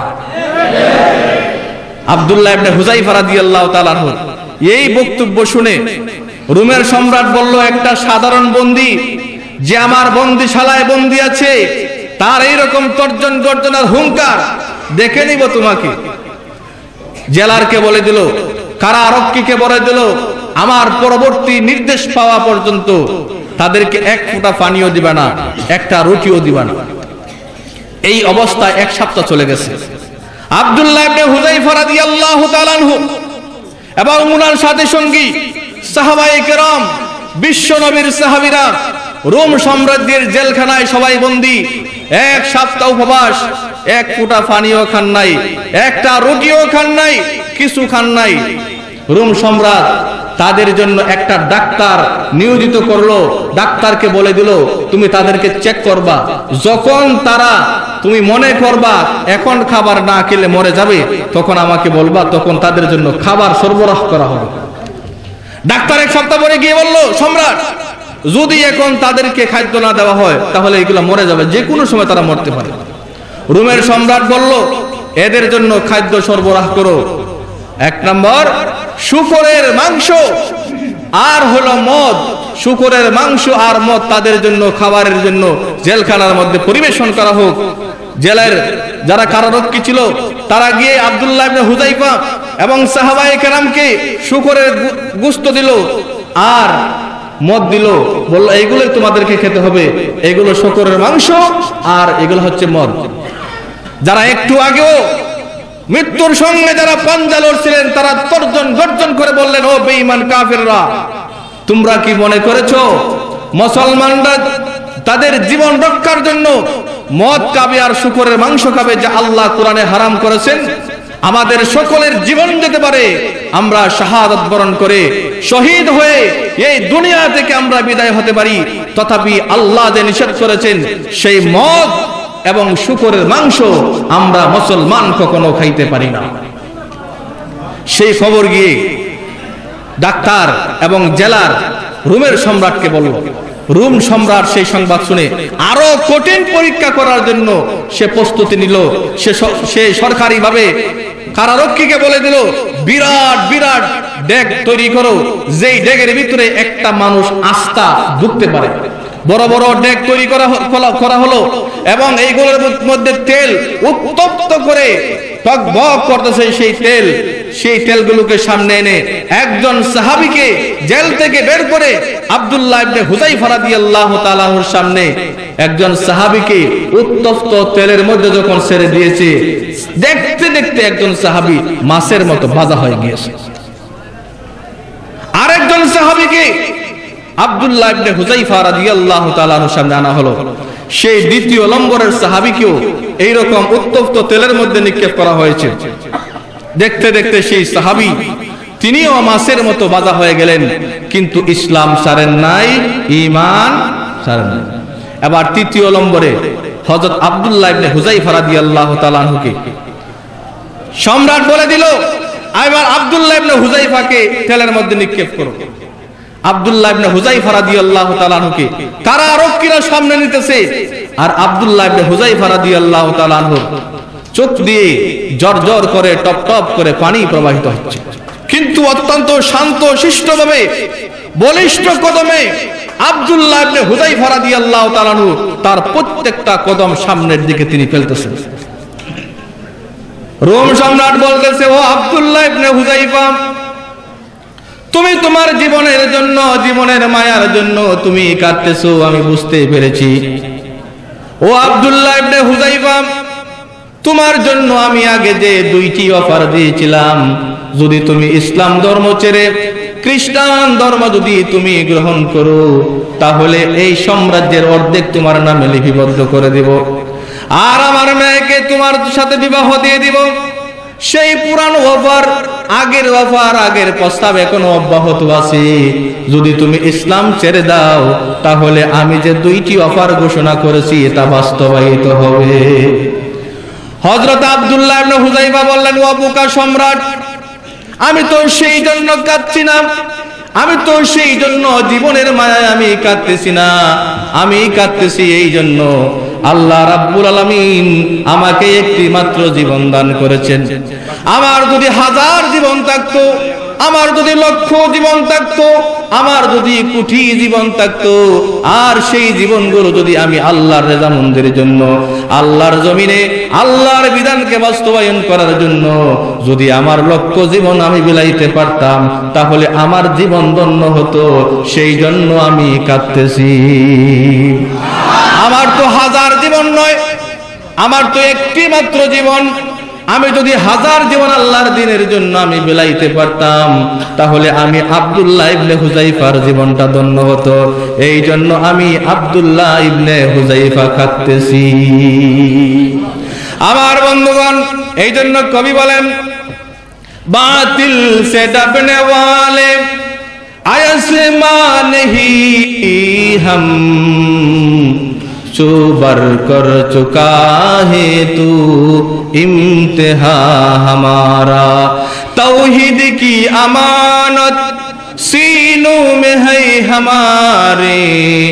আব্দুল্লাহ ইবনে হুযাইফা রাদিয়াল্লাহু তাআলা আনহু এই বক্তব্য শুনে রোমের সম্রাট বলল, একটা সাধারণ বন্দী যে আমার বন্দিশালায় বন্দী আছে, তার এইরকম তর্জন গর্জনার হুঙ্কার, দেখে নিব তোমাকে। জেলারকে বলে দিল, কারারক্ষীকে বলে দিল, আমার পরবর্তী নির্দেশ পাওয়া পর্যন্ত তাদেরকে এক ফোঁটা পানিও দিবা না, একটা রুটিও দিবা না। এই অবস্থায় এক সপ্তাহ চলে গেছে। আব্দুল্লাহ ইবনে হুযাইফা রাদিয়াল্লাহু তাআলা আনহু এবং উনার সাথী সঙ্গী সাহাবায়ে কেরাম, বিশ্ব নবীর সাহাবীরা রোম সাম্রাজ্যের জেলখানায় সবাই বন্দী। এক সপ্তাহ উপবাস, এক ফোঁটা পানিও খান নাই, একটা রুটিও খান নাই, কিছু খান নাই। রোম সম্রাট তাদের জন্য একটা ডাক্তার নিয়োজিত করলো। ডাক্তারকে বলে দিল, তুমি তাদেরকে চেক করবা, যখন তারা তুমি মনে করবা এখন খাবার না খেলে মরে যাবে, তখন আমাকে বলবা, তখন তাদের জন্য খাবার সরবরাহ করা হবে। ডাক্তার এক সপ্তাহ পরে গিয়ে বলল, সম্রাট, যদি এখন তাদেরকে খাদ্য না দেওয়া হয় তাহলে এগুলো মরে যাবে, যে কোনো সময় তারা মরতে পারে। রোমের সম্রাট বলল, এদের জন্য খাদ্য সরবরাহ করো। এক নম্বর শূকরের মাংস আর হলো মদ। শূকরের মাংস আর মদ তাদের জন্য খাবারের জন্য জেলখানার মধ্যে পরিবেশন করা হোক। জেলের যারা কারারক্ষী ছিল তারা গিয়ে আব্দুল্লাহ ইবনে হুযাইফা এবং সাহাবায়ে কেরামকে শূকরের গোশত দিল আর মদ দিল, বলল এইগুলোই তোমাদেরকে খেতে হবে, এগুলো শূকরের মাংস আর এগুলো হচ্ছে মদ। যারা একটু আগেও মৃত্যুর সঙ্গে যারা পাঞ্জা লড়ছিলেন তারা তর্জন গর্জন করে বললেন, ও বেঈমান কাফেররা, তোমরা কি মনে করেছো মুসলমানরা তাদের জীবন রক্ষার জন্য মদ খাবে আর শূকরের মাংস খাবে, যা আল্লাহ কোরআনে হারাম করেছেন? আমাদের সকলের জীবন যেতে পারে, আমরা শাহাদাত বরণ করে শহীদ হয়ে এই দুনিয়া থেকে আমরা বিদায় হতে পারি, তথাপি আল্লাহ যে নিষেধ করেছেন সেই মদ এবং শূকরের মাংস আমরা মুসলমান কখনো খাইতে পারি না। সেই খবর গিয়ে ডাক্তার এবং জেলার রোমের সম্রাটকে বলল। রোম সম্রাট সেই সংবাদ শুনে আরো কঠিন পরীক্ষা করার জন্য সে প্রস্তুতি নিল। সে সে সরকারি ভাবে কারারক্ষীকে বলে দিল, বিরাট বিরাট ডেক তৈরি করো, যেই ডেকের ভিতরে একটা মানুষ আস্থা ঢুকতে পারে। বড় বড় ডেক তৈরি করা করা হলো এবং এইগুলোর মধ্যে তেল উত্তপ্ত করে টকবক করতেছে। সেই তেল সেই তেলগুলোকে সামনে এনে একজন সাহাবীকে জেল থেকে বের করে আব্দুল্লাহ ইবনে হুযাইফা রাদিয়াল্লাহু তাআলা আনহুর সামনে একজন সাহাবীকে উত্তপ্ত তেলের মধ্যে যখন ছেড়ে দিয়েছে, দেখতে দেখতে একজন সাহাবী মাছের মতো ভাজা হয়ে গিয়েছে। আরেকজন সাহাবীকে আব্দুল্লাহ ইবনে হুযাইফা রাদিয়াল্লাহু তাআলা আনহুর সামনে আনা হলো। সেই দ্বিতীয় নম্বরের সাহাবীকেও এইরকম উত্তপ্ত তেলের মধ্যে নিক্ষেপ করা হয়েছে। দেখতে দেখতে সেই সাহাবী তিনিও মাছের মতো ভাজা হয়ে গেলেন, কিন্তু ইসলাম ছাড়েন নাই, ঈমান ছাড়েন নাই। এবার তৃতীয় নম্বরে হযরত আব্দুল্লাহ ইবনে হুযাইফা রাদিয়াল্লাহু তাআলা আনহুকে সম্রাট বলে দিল, এবার আব্দুল্লাহ ইবনে হুযাইফাকে তেলের মধ্যে নিক্ষেপ করো। আব্দুল্লাহ ইবনে হুযাইফা রাদিয়াল্লাহু তাআলা আনহুকে কারারক্ষীরা সামনে নিতেছে আর আব্দুল্লাহ ইবনে হুযাইফা রাদিয়াল্লাহু তাআলা আনহু চোখ দিয়ে জর জর করে টপ টপ করে পানি প্রবাহিত হচ্ছে। কিন্তু অত্যন্ত শান্ত শিষ্টভাবে বলিষ্ঠ কদমে আব্দুল্লাহ ইবনে হুযায়ফা রাদিয়াল্লাহু তাআলা আনহু তার প্রত্যেকটা কদম সামনের দিকে তিনি ফেলতেছেন। রোম সম্রাট বলতেছে, ও আব্দুল্লাহ ইবনে হুযায়ফা, তুমি তোমার জীবনের জন্য, জীবনের মায়ার জন্য তুমি কাঁদতেছো, আমি বুঝতে পেরেছি। ও আব্দুল্লাহ ইবনে হুযায়ফা, তোমার জন্য আমি আগে যে দুইটি অফার দিয়েছিলাম, যদি তুমি ইসলাম ধর্ম ছেড়ে খ্রিস্টান ধর্ম যদি তুমি গ্রহণ করো, তাহলে এই সাম্রাজ্যের অর্ধেক তোমার নামে লিপিবদ্ধ করে দেব, আর আমার মেয়েকে তোমার সাথে বিবাহ দিয়ে দিব। সেই পুরানো অফার, আগের অফার, আগের প্রস্তাব এখনো অব্যাহত আছে। যদি তুমি ইসলাম ছেড়ে দাও, তাহলে আমি যে দুইটি অফার ঘোষণা করেছি তা বাস্তবায়িত হবে। হযরত আব্দুল্লাহ ইবনে হুযায়ফা বললেন, ও বোকা সম্রাট, আমি তো সেই জন্য কাঁদছি না, আমি তো সেই জন্য জীবনের মায়ায় আমি কাঁদতেছি না, আমি কাঁদতেছি এই জন্য আল্লাহ রাব্বুল আলামিন আমাকে একটি মাত্র জীবন দান করেছেন। আমার যদি হাজার জীবন থাকতো, আমার যদি লক্ষ জীবন থাকতো, আমার যদি কোটি জীবন থাকতো, আর সেই জীবনগুলো যদি আমি আল্লাহর রেজামন্দের জন্য, আল্লাহর জমিনে আল্লাহর বিধানকে বাস্তবায়ন করার জন্য যদি আমার লক্ষ জীবন আমি বিলাইতে পারতাম, তাহলে আমার জীবন ধন্য হতো। সেই জন্য আমি কাঁদতেছি। আমার তো হাজার জীবন নয়, আমার তো একটি মাত্র জীবন। আমি যদি হাজার জীবন আল্লাহর দ্বীনের জন্য আমি বিলাইতে পারতাম, তাহলে আমি আব্দুল্লাহ ইবনে হুযায়ফার জীবনটা ধন্য হতো। এই জন্য আমি আব্দুল্লাহ ইবনে হুযায়ফা কাঁদতেছি। আমার বন্ধুগণ, এই জন্য কবি বলেন, বাতিল সে ডরনে ওয়ালে आसमान ही हम चूबर कर चुका है तू इम्तिहा हमारा तौहीद की अमानत सीनों में है हमारे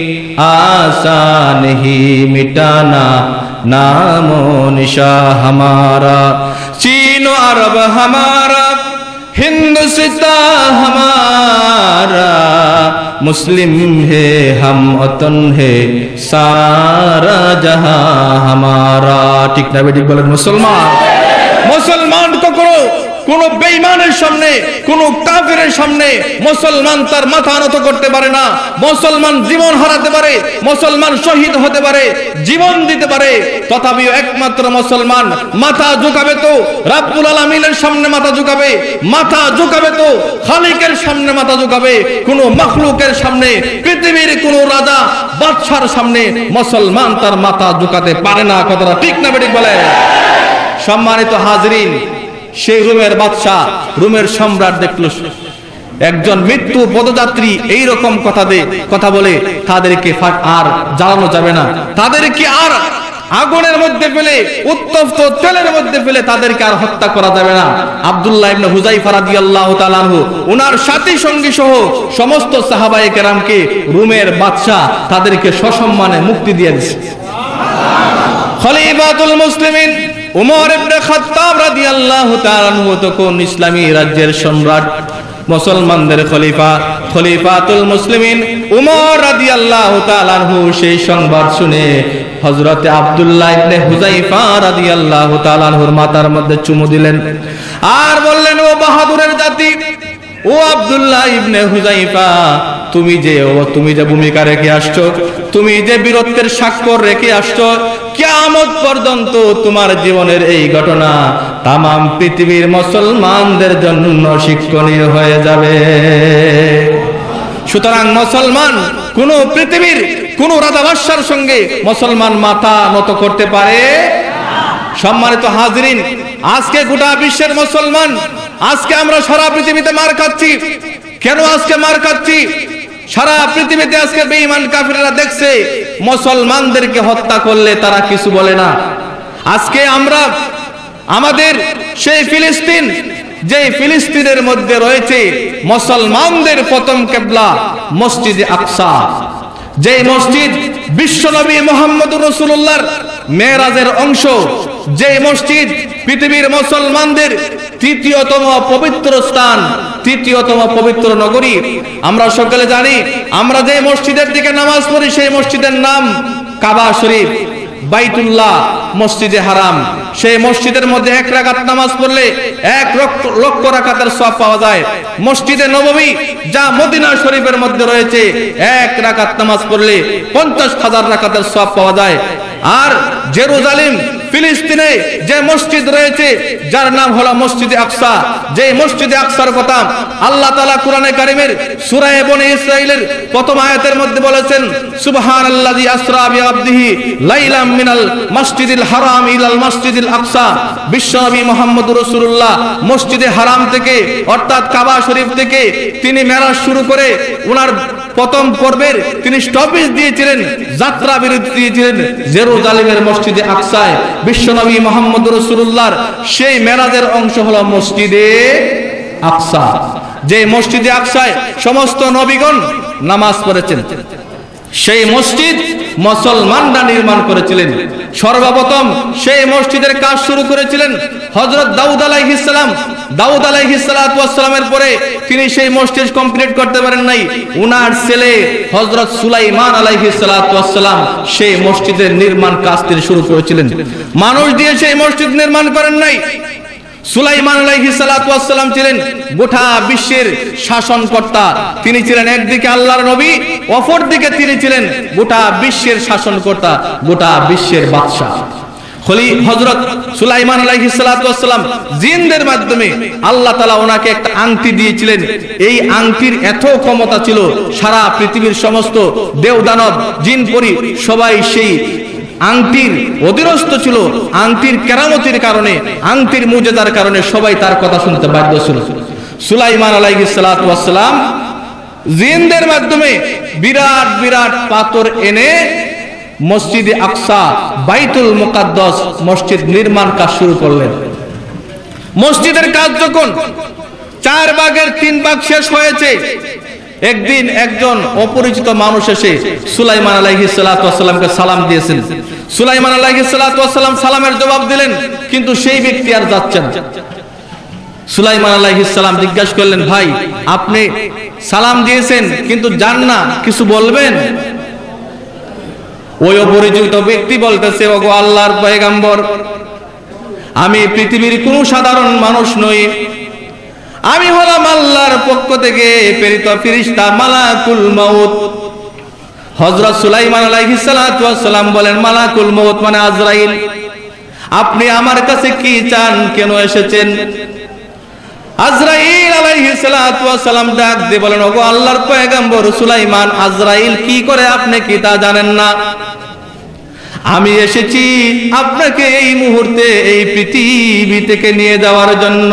आसान ही मिटाना नामो निशा हमारा चीनो अरब हमारा हिंदुस्तान हमारा मुस्लिम है हम वतन है सारा जहां हमारा। ठीक ना बेटी बोलें मुसलमान मुसलमान को करो কোন বেঈমানের সামনে, কোন কাফিরের সামনে মুসলমান তার মাথা নত করতে পারে না। মুসলমান জীবন হারাতে পারে, মুসলমান শহীদ হতে পারে, জীবন দিতে পারে, তথাপিও একমাত্র মুসলমান মাথা ঝুঁকাবে তো রব্বুল আলামিনের সামনে মাথা ঝুঁকাবে, মাথা ঝুঁকাবে তো খালিকের সামনে মাথা ঝুঁকাবে। কোন মাখলুকের সামনে, পৃথিবীর কোন রাজা বাদশার সামনে মুসলমান তার মাথা ঝুঁকাতে পারে না। কথাটা ঠিক না বেঠিক বলে? সম্মানিত হাজরিন, সেই রোমের বাদশাহ, রোমের সম্রাট দেখল একজন মৃত্যু পদযাত্রী এইরকম কথা দে কথা বলে, তাদেরকে আর জ্বালানো যাবে না, তাদেরকে আর আগুনের মধ্যে ফেলে, উত্তপ্ত তেলের মধ্যে ফেলে তাদেরকে আর হত্যা করা যাবে না। আব্দুল্লাহ ইবনে হুযায়ফা রাদিয়াল্লাহু তাআলা আনহু ওনার সাথী সঙ্গী সহ সমস্ত সাহাবায়ে কেরামকে রোমের বাদশাহ তাদেরকে সসম্মানে মুক্তি দিয়ে দিয়েছে। খলিফাতুল মুসলিমিন উমর ইবনে খাত্তাব রাদিয়াল্লাহু তাআলা আনহু তখন ইসলামী রাজ্যের সম্রাট, মুসলমানদের খলিফা, খলিফাতুল মুসলিমিন উমর রাদিয়াল্লাহু তাআলা আনহু সেই সংবাদ শুনে হযরতে আব্দুল্লাহ ইবনে হুযায়ফা রাদিয়াল্লাহু তাআলা আনহুর মাথার মধ্যে চুমু দিলেন আর বললেন, ও বাহাদুরের জাতি, ও আব্দুল্লাহ ইবনে হুযায়ফা, তুমি যে ও তুমি যে ভূমিকা রেখে আসছো, তুমি যে বীরত্বের স্বাক্ষর রেখে আসছো, কিয়ামত পর্যন্ত তোমার জীবনের এই ঘটনা তামাম পৃথিবীর মুসলমানদের জন্য শিক্ষণীয় হয়ে যাবে। সুতরাং মুসলমান কোন পৃথিবীর কোন রাজা বাদশার সঙ্গে মুসলমান মাথা নত করতে পারে না। সম্মানিত হাজরিন, আজকে গোটা বিশ্বের মুসলমান, আজকে আমরা সারা পৃথিবীতে মার খাচ্ছি। কেন আজকে মার খাচ্ছি? সারা পৃথিবীতে আজকে বেঈমান কাফিররা দেখছে মুসলমানদেরকে হত্যা করলে তারা কিছু বলে না। আজকে আমরা আমাদের সেই ফিলিস্তিন, যে ফিলিস্তিনের মধ্যে রয়েছে মুসলমানদের প্রথম কিবলা মসজিদে আকসা, যে মসজিদ বিশ্বনবী মুহাম্মদুর রাসূলুল্লাহর মেরাজের অংশ, যে মসজিদ পৃথিবীর মুসলমানদের তৃতীয়তম পবিত্র স্থান, তৃতীয়তম পবিত্র নগরী। আমরা সকলে জানি, আমরা যে মসজিদের দিকে নামাজ পড়ি সেই মসজিদের নাম কাবা শরীফ, বাইতুল্লাহ, মসজিদে হারাম। সেই মসজিদের মধ্যে এক রাকাত নামাজ পড়লে এক লক্ষ রাকাতের সওয়াব পাওয়া যায়। মসজিদে নববী যা মদিনা শরীফের মধ্যে রয়েছে, এক রাকাত নামাজ পড়লে পঞ্চাশ হাজার রাকাতের সওয়াব পাওয়া যায়। আর জেরুজালেম ফিলিস্তিনে যে মসজিদ রয়েছে যার নাম হলো মসজিদে আকসা, যে মসজিদে আকসার কথা আল্লাহ তাআলা কোরআনে কারীমের সূরা বনী ইসরাঈলের প্রথম আয়াতের মধ্যে বলেছেন, সুবহানাল্লাযী আসরা বিআবদিহি লাইলাম মিনাল মাসজিদিল হারাম ইলাল মাসজিদিল আকসা। বিশ্বনবী মুহাম্মদুর রাসূলুল্লাহ মসজিদে হারাম থেকে অর্থাৎ কাবা শরীফ থেকে তিনি মেরাজ শুরু করে ওনার প্রথম পর্বের তিনি স্টপেজ দিয়েছিলেন, যাত্রা বিরতি দিয়েছিলেন জেরুজালেমের মসজিদে আকসায়। বিশ্বনবী মুহাম্মদুর রাসূলুল্লাহর সেই মেরাজের অংশ হলো মসজিদে আকসা, যে মসজিদে আকসায় সমস্ত নবীগণ নামাজ পড়েছেন। সেই মসজিদ মুসলমানরা নির্মাণ করেছিলেন। সর্বপ্রথম সেই মসজিদের কাজ শুরু করেছিলেন হযরত দাউদ আলাইহিস সালাম। দাউদ আলাইহিস সালাতু ওয়াস সালামের পরে তিনি সেই মসজিদ কমপ্লিট করতে পারেন নাই। উনার ছেলে হযরত সুলাইমান আলাইহিস সালাতু ওয়াস সালাম সেই মসজিদের নির্মাণ কাজ তিনি শুরু করেছিলেন। মানুষ দিয়ে সেই মসজিদ নির্মাণ করেন নাই। সুলাইমান আলাইহিস সালাতু ওয়াস সালাম ছিলেন গোটা বিশ্বের শাসনকর্তা। তিনি ছিলেন একদিকে আল্লাহর নবী, অপরদিকে তিনি ছিলেন গোটা বিশ্বের শাসনকর্তা, গোটা বিশ্বের বাদশা। খলি হযরত সুলাইমান আলাইহিস সালাতু ওয়াস সালাম জিনদের মাধ্যমে আল্লাহ তাআলা ওনাকে একটা আংটি দিয়েছিলেন। এই আংটির এত ক্ষমতা ছিল, সারা পৃথিবীর সমস্ত দেবদানব জিন পরি সবাই সেই আংটির অধীনস্থ ছিল। আংটির কেরামতির কারণে, আংটির মুজিজার কারণে সবাই তার কথা শুনতে বাধ্য ছিল। সুলাইমান আলাইহিস সালাতু ওয়াস সালাম জিনদের মাধ্যমে বিরাট বিরাট পাথর এনে মসজিদে আকসা, বাইতুল মুকাদ্দাস মসজিদ নির্মাণ কাজ শুরু করলেন। মসজিদের কাজ যখন চার ভাগের তিন ভাগ শেষ হয়েছে, একদিন একজন অপরিচিত মানুষ এসে সুলাইমান আলাইহিস সালাতু ওয়াস সালামকে সালাম দিয়েছেন। সুলাইমান আলাইহিস সালাতু ওয়াস সালাম সালামের জবাব দিলেন, কিন্তু সেই ব্যক্তি আর যাচ্ছেন। সুলাইমান আলাইহিস সালাম জিজ্ঞাসা করলেন, ভাই আপনি সালাম দিয়েছেন কিন্তু যান না, কিছু বলবেন? ওই অপরিচিত ব্যক্তি বলতেছে, ওগো আল্লাহর পয়গম্বর, আমি পৃথিবীর কোনো সাধারণ মানুষ নই, আমি হলাম আল্লাহর পক্ষ থেকে প্রেরিত ফেরেশতা মালাকুল মউত। হযরত সুলাইমান আলাইহিস সালাতু ওয়াস সালাম বলেন, মালাকুল মউত মানে আজরাইল। আপনি আমার কাছে কি চান, কেন এসেছেন? আজরাইল আলাইহিস সালাতু ওয়াস সালাম ডাক দিয়ে বলেন, ওগো আল্লাহর পয়গম্বর সুলাইমান, আজরাইল কি করে আপনি কি তা জানেন না? আমি এসেছি আপনাকে এই মুহূর্তে এই পৃথিবী থেকে নিয়ে যাওয়ার জন্য।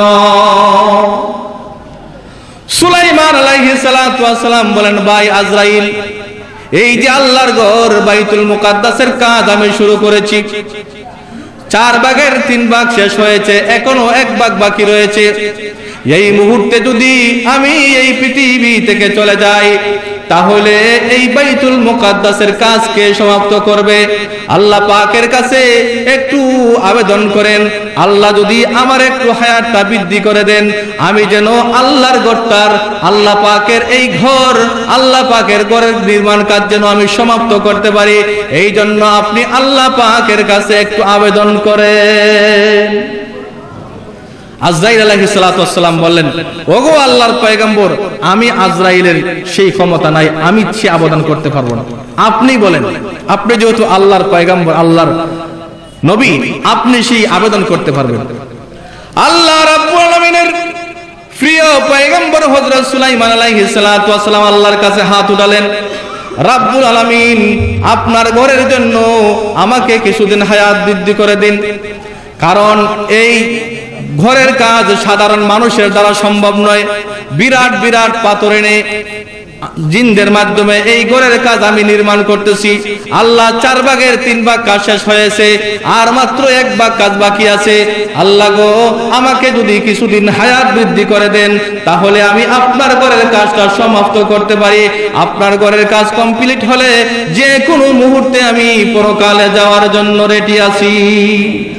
সুলাইমান আলাইহিস সালাতু ওয়াস সালাম বলেন, ভাই আজরাইল, এই যে আল্লাহর ঘর বাইতুল মুকাদ্দাসের কাজ আমি শুরু করেছি, চার ভাগের তিন ভাগ শেষ হয়েছে, এখনো এক ভাগ বাকি রয়েছে। এই মুহূর্তে যদি আমি এই পৃথিবী থেকে চলে যাই, তাহলে এই বাইতুল মুকাদ্দাসের কাজকে সমাপ্ত করবে। আল্লাহ পাকের কাছে একটু আবেদন করেন, আল্লাহ যদি আমার একটু হায়াতটা বৃদ্ধি করে দেন, আমি যেন আল্লাহর ঘরটার, আল্লাহ পাকের এই ঘর, আল্লাহ পাকের ঘরের নির্মাণ কাজ যেন আমি সমাপ্ত করতে পারি। এই জন্য আপনি আল্লাহ পাকের কাছে একটু আবেদন করেন। আজরাইল আলাইহিস সালাতু ওয়াস সালাম বললেন, ওগো আল্লাহর পয়গম্বর, আমি আজরাইলের সেই ক্ষমতা নাই, আমি সে আবেদন করতে পারবো না। আপনি বলেন, আপনি যেহেতু আল্লাহর পয়গম্বর, আল্লাহর নবী, আপনি সেই আবেদন করতে পারবেন। আল্লাহ রাব্বুল আলামিনের প্রিয় পয়গম্বর হযরত সুলাইমান আলাইহিস সালাতু ওয়াস সালাম আল্লাহর কাছে হাত উঠালেন, রাব্বুল আলামিন আপনার ঘরের জন্য আমাকে কিছুদিন হায়াত বৃদ্ধি করে দিন, কারণ এই ঘরের কাজ সাধারণ মানুষের দ্বারা সম্ভব নয়। বিরাট বিরাট পাথর এনে জিনদের মাধ্যমে এই ঘরের কাজ আমি নির্মাণ করতেছি। আল্লাহ চার ভাগের তিন ভাগ কাজ শেষ হয়েছে, আর মাত্র এক ভাগ কাজ বাকি আছে। আল্লাহ গো, আমাকে যদি কিছুদিন হায়াত বৃদ্ধি করে দেন, তাহলে আমি আপনার ঘরের কাজটা সমাপ্ত করতে পারি। আপনার ঘরের কাজ কমপ্লিট হলে যে কোনো মুহূর্তে আমি পরকালে যাওয়ার জন্য রেডি আছি।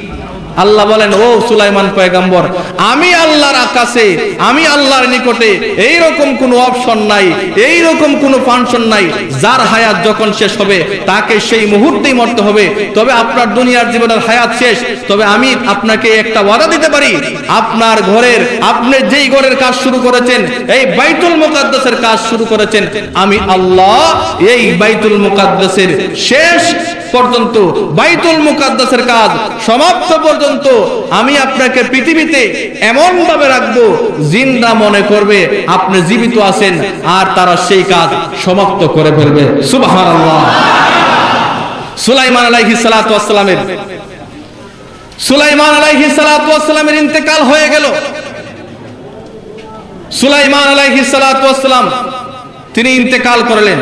আল্লাহ বলেন, ও সুলাইমান পয়গম্বর, আমি আল্লাহর কাছে, আমি আল্লাহর নিকটে এইরকম কোনো অপশন নাই, এইরকম কোনো ফাংশন নাই যার হায়াত যখন শেষ হবে তাকে সেই মুহূর্তেই মরতে হবে। তবে আপনার দুনিয়ার জীবনের হায়াত শেষ, তবে আমি আপনাকে একটা ওয়াদা দিতে পারি, আপনার ঘরের, আপনি যেই ঘরের কাজ শুরু করেছেন, এই বাইতুল মুকাদ্দাসের কাজ শুরু করেছেন, আমি আল্লাহ এই বাইতুল মুকাদ্দাসের শেষ পর্যন্ত, বাইতুল মুকাদ্দাসের কাজ সমাপ্ত পর্যন্ত আমি আপনাকে পৃথিবীতে এমন ভাবে রাখবো জিন্দা মনে করবে আপনি জীবিত আছেন, আর তারা সেই কাজ সমাপ্ত করে ফেলবে। সুবহানাল্লাহ। সুলাইমান আলাইহিস সালাতু ওয়াস সালামের সুলাইমান আলাইহিস সালাতু ওয়াস সালামের ইন্তেকাল হয়ে গেল। সুলাইমান আলাইহিস সালাতু ওয়াস সালাম তিনি ইন্তেকাল করলেন,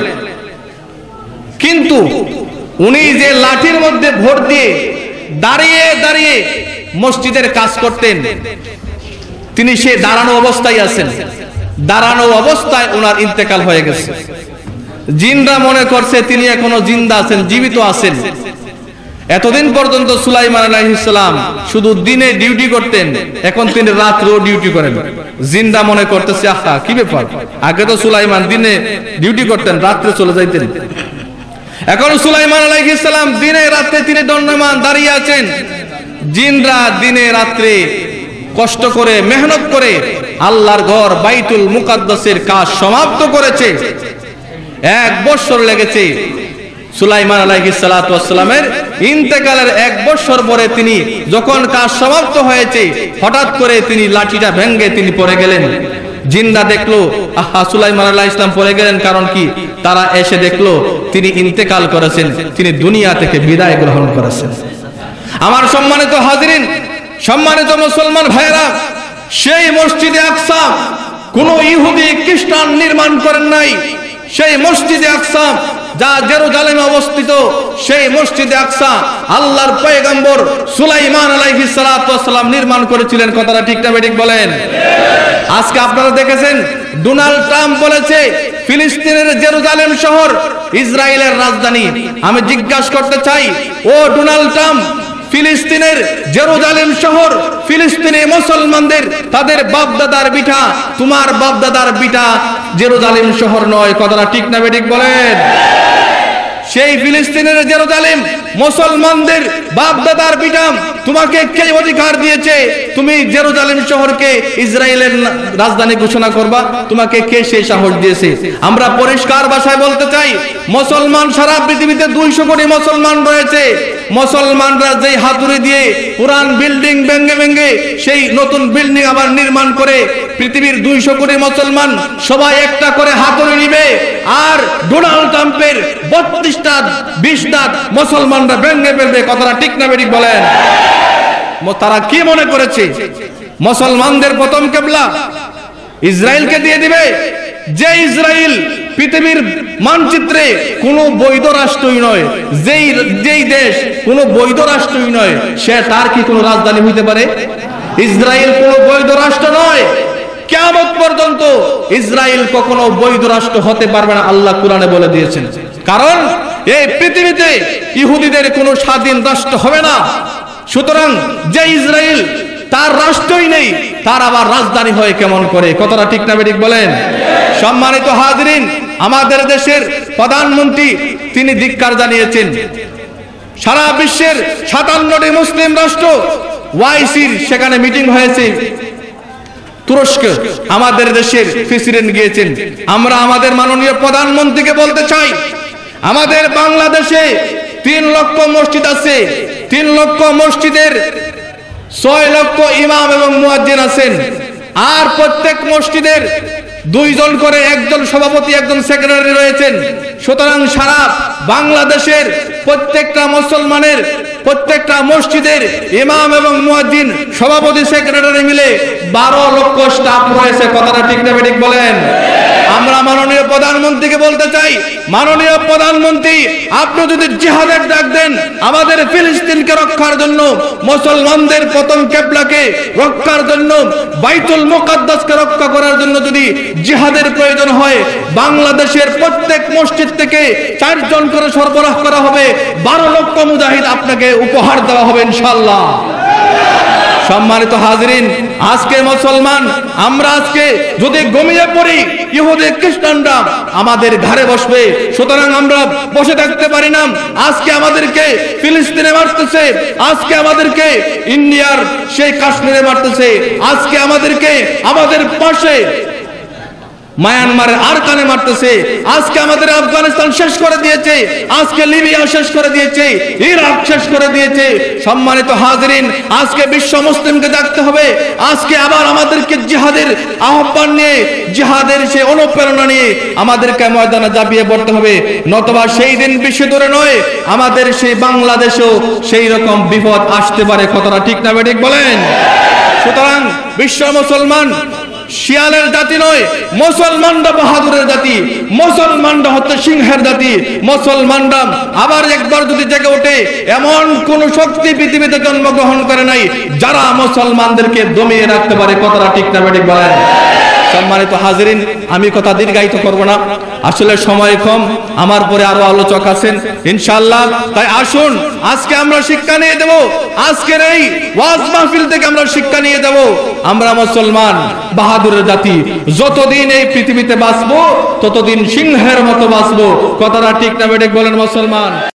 কিন্তু উনি যে লাঠির মধ্যে ভর দিয়ে দাঁড়িয়ে দাঁড়িয়ে মসজিদের কাজ করতেন, তিনি সে দাঁড়ানো অবস্থায় আছেন। দাঁড়ানো অবস্থায় ওনার ইন্তেকাল হয়ে গেছে। জিনরা মনে করছে তিনি এখনো জিন্দা আছেন, জীবিত আছেন। এতদিন পর্যন্ত সুলাইমান আলাইহিস সালাম শুধু দিনে ডিউটি করতেন, এখন তিনি রাত্রেও ডিউটি করেন। জিনরা মনে করতেছে, আহা কি ব্যাপার, আগে তো সুলাইমান দিনে ডিউটি করতেন, রাত্রে চলে যাইতেন, এখন সুলাইমান আলাইহিস সালাম দিনে রাত্রে তিনি দণ্ডমান দাঁড়িয়ে আছেন। জিনরা দিনে রাত্রে কষ্ট করে মেহনত করে আল্লাহর ঘর বাইতুল মুকাদ্দাসের কাজ সমাপ্ত করেছে। এক বছর লেগেছে। সুলাইমান আলাইহিস সালাতু ওয়াস সালামের ইন্তেকালের এক বছর পরে তিনি যখন কাজ সমাপ্ত হয়েছে, হঠাৎ করে তিনি লাঠিটা ভেঙে তিনি পড়ে গেলেন। জিন্দা দেখলো, আহা সুলাইমান আলাইহিস সালাম পড়ে গেলেন, কারণ কি? তারা এসে দেখলো তিনি ইন্তেকাল করেছেন, তিনি দুনিয়া থেকে বিদায় গ্রহণ করেছেন। আমার সম্মানিত হাজিরিন, সম্মানিত মুসলমান ভাইরা, সেই মসজিদে আকসা কোন ইহুদি খ্রিস্টান নির্মাণ করেন নাই। সেই মসজিদে আকসা যা জেরুজালেমে অবস্থিত, সেই মসজিদে আকসা আল্লাহর পয়গম্বর সুলাইমান আলাইহিস সালাতু ওয়াস সালাম নির্মাণ করেছিলেন। কথাটা ঠিক না ঠিক বলেন? আজকে আপনারা দেখেছেন ডোনাল্ড ট্রাম্প বলেছে ফিলিস্তিনের জেরুজালেম শহর ইসরায়েলের রাজধানী। আমি জিজ্ঞাসা করতে চাই, ও ডোনাল্ড ট্রাম্প, ফিলিস্তিনের জেরুজালেম শহর ফিলিস্তিনি মুসলমানদের তাদের বাপদাদার বিটা, তোমার বাপদাদার বিটা জেরুজালেম শহর নয়। কথাটা ঠিক না ঠিক বলেন? সেই ফিলিস্তিনের জেরুজালেম মুসলমানদের বাপদাদার বিটা, তোমাকে কে অধিকার দিয়েছে তুমি জেরুজালেম শহরকে ইসরায়েলের রাজধানী ঘোষণা করবা? তোমাকে কে সেই সাহস দিয়েছে? আমরা পরিষ্কার ভাষায় বলতে চাই, মুসলমান সারা পৃথিবীতে দুইশো কোটি মুসলমান রয়েছে। মুসলমানরা যেই হাতুড়ি দিয়ে পুরান বিল্ডিং ভেঙে ভেঙে সেই নতুন বিল্ডিং আবার নির্মাণ করে, পৃথিবীর দুইশো কোটি মুসলমান সবাই একটা করে হাতুড়ি নিবে, আর ডোনাল্ড ট্রাম্পের বত্রিশটা বিশটা মুসলমানরা ভেঙে ফেলবে। কথাটা ঠিক না ঠিক বলেন? তারা কি মনে করেছে মুসলমানদের প্রথম কিবলা ইসরায়েলকে দিয়ে দিবে? যে ইসরায়েল পৃথিবীর মানচিত্রে কোনো বৈধ রাষ্ট্রই নয়, যেই যেই দেশ কোনো বৈধ রাষ্ট্রই নয়, সে তার কি কোনো রাজধানী হইতে পারে? ইসরায়েল কোনো বৈধ রাষ্ট্র নয়। কিয়ামত পর্যন্ত ইসরায়েল কখনো বৈধ রাষ্ট্র হতে পারবে না, আল্লাহ কোরআনে বলে দিয়েছেন। কারণ এই পৃথিবীতে ইহুদিদের কোনো স্বাধীন রাষ্ট্র হবে না। সুতরাং যে ইসরায়েল তার রাষ্ট্রই নেই, তার আবার রাজধানী হয় কেমন করে? কথাটা ঠিক না ঠিক বলেন? সম্মানিত হাজিরিন, আমাদের দেশের প্রধানমন্ত্রী তিনি ধিক্কার জানিয়েছেন। সারা বিশ্বের সাতান্নটি মুসলিম রাষ্ট্র ওয়াইসির সেখানে মিটিং হয়েছে তুরস্ক, আমাদের দেশের প্রেসিডেন্ট গিয়েছেন। আমরা আমাদের মাননীয় প্রধানমন্ত্রীকে বলতে চাই, আমাদের বাংলাদেশে তিন লক্ষ মসজিদ আছে, তিন লক্ষ মসজিদের ছয় লক্ষ ইমাম এবং মুয়াজ্জিন আছেন, আর প্রত্যেক মসজিদের দুইজন করে একজন সভাপতি একজন সেক্রেটারি রয়েছেন। সুতরাং সারা বাংলাদেশের প্রত্যেকটা মুসলমানের প্রত্যেকটা মসজিদের ইমাম এবং মুয়াজ্জিন সভাপতি সেক্রেটারি মিলে বারো লক্ষ স্টাফ রয়েছে। কথাটা ঠিক না ঠিক বলেন? আমরা মাননীয় প্রধানমন্ত্রীকে বলতে চাই, মাননীয় প্রধানমন্ত্রী, আপনি যদি জিহাদের ডাক দেন আমাদের ফিলিস্তিনকে রক্ষার জন্য, মুসলমানদের প্রথম কিবলাকে রক্ষার জন্য, বাইতুল মুকাদ্দাসকে রক্ষা করার জন্য যদি জিহাদের প্রয়োজন হয়, বাংলাদেশের প্রত্যেক মসজিদ থেকে চারজন করে সরবরাহ করা হবে, বারো লক্ষ মুজাহিদ আপনাকে উপহার দেওয়া হবে ইনশাআল্লাহ। সম্মানিত হাজিরিন, আজকে মুসলমান আমরা আজকে যদি ঘুমিয়ে পড়ি, ইহুদি খ্রিস্টানরা আমাদের ঘরে বসবে, সুতরাং আমরা বসে থাকতে পারি না। আজকে আমাদেরকে ফিলিস্তিনে মারতেছে, আজকে আমাদেরকে ইন্ডিয়ার সেই কাশ্মীরে মারতেছে, আজকে আমাদেরকে আমাদের পাশে মায়ানমারের আরকানে মারতেছে, আজকে আমাদের আফগানিস্তান শেষ করে দিয়েছে, আজকে লিবিয়া শেষ করে দিয়েছে, ইরাক শেষ করে দিয়েছে। সম্মানিত হাজিরিন, আজকে বিশ্ব মুসলিমকে দেখতে হবে, আজকে আবার আমাদেরকে জিহাদের আহ্বান নিয়ে, জিহাদের সেই অনুপ্রেরণা নিয়ে আমাদেরকে ময়দানে ঝাঁপিয়ে পড়তে হবে, নতুবা সেই দিন বেশি দূরে নয়, আমাদের সেই বাংলাদেশেও সেই রকম বিপদ আসতে পারে। কথাটা ঠিক না ঠিক বলেন? সুতরাং বিশ্ব মুসলমান শিয়ালের জাতি নয়, মুসলমানরা বাহাদুরের জাতি, মুসলমানরা হচ্ছে সিংহের জাতি। মুসলমানরা আবার একবার যদি জেগে ওঠে, এমন কোন শক্তি পৃথিবীতে জন্মগ্রহণ করে নাই যারা মুসলমানদেরকে দমিয়ে রাখতে পারে। কথাটা ঠিক না ঠিক বলেন? সম্মানিত হাজিরিন, আমি কথা দীর্ঘায়িত করব না, আসলে সময় কম, আমার পরে আরো আলোচক আছেন ইনশাআল্লাহ। তাই আসুন আজকে আমরা শিক্ষা নিয়ে দেব, আজকের এই ওয়াজ মাহফিল থেকে আমরা শিক্ষা নিয়ে দেব, আমরা মুসলমান বাহাদুরের জাতি, যতদিন এই পৃথিবীতে বাঁচবো ততদিন সিংহের মতো বাঁচবো। কথাটা ঠিক না ঠিক বলেন মুসলমান?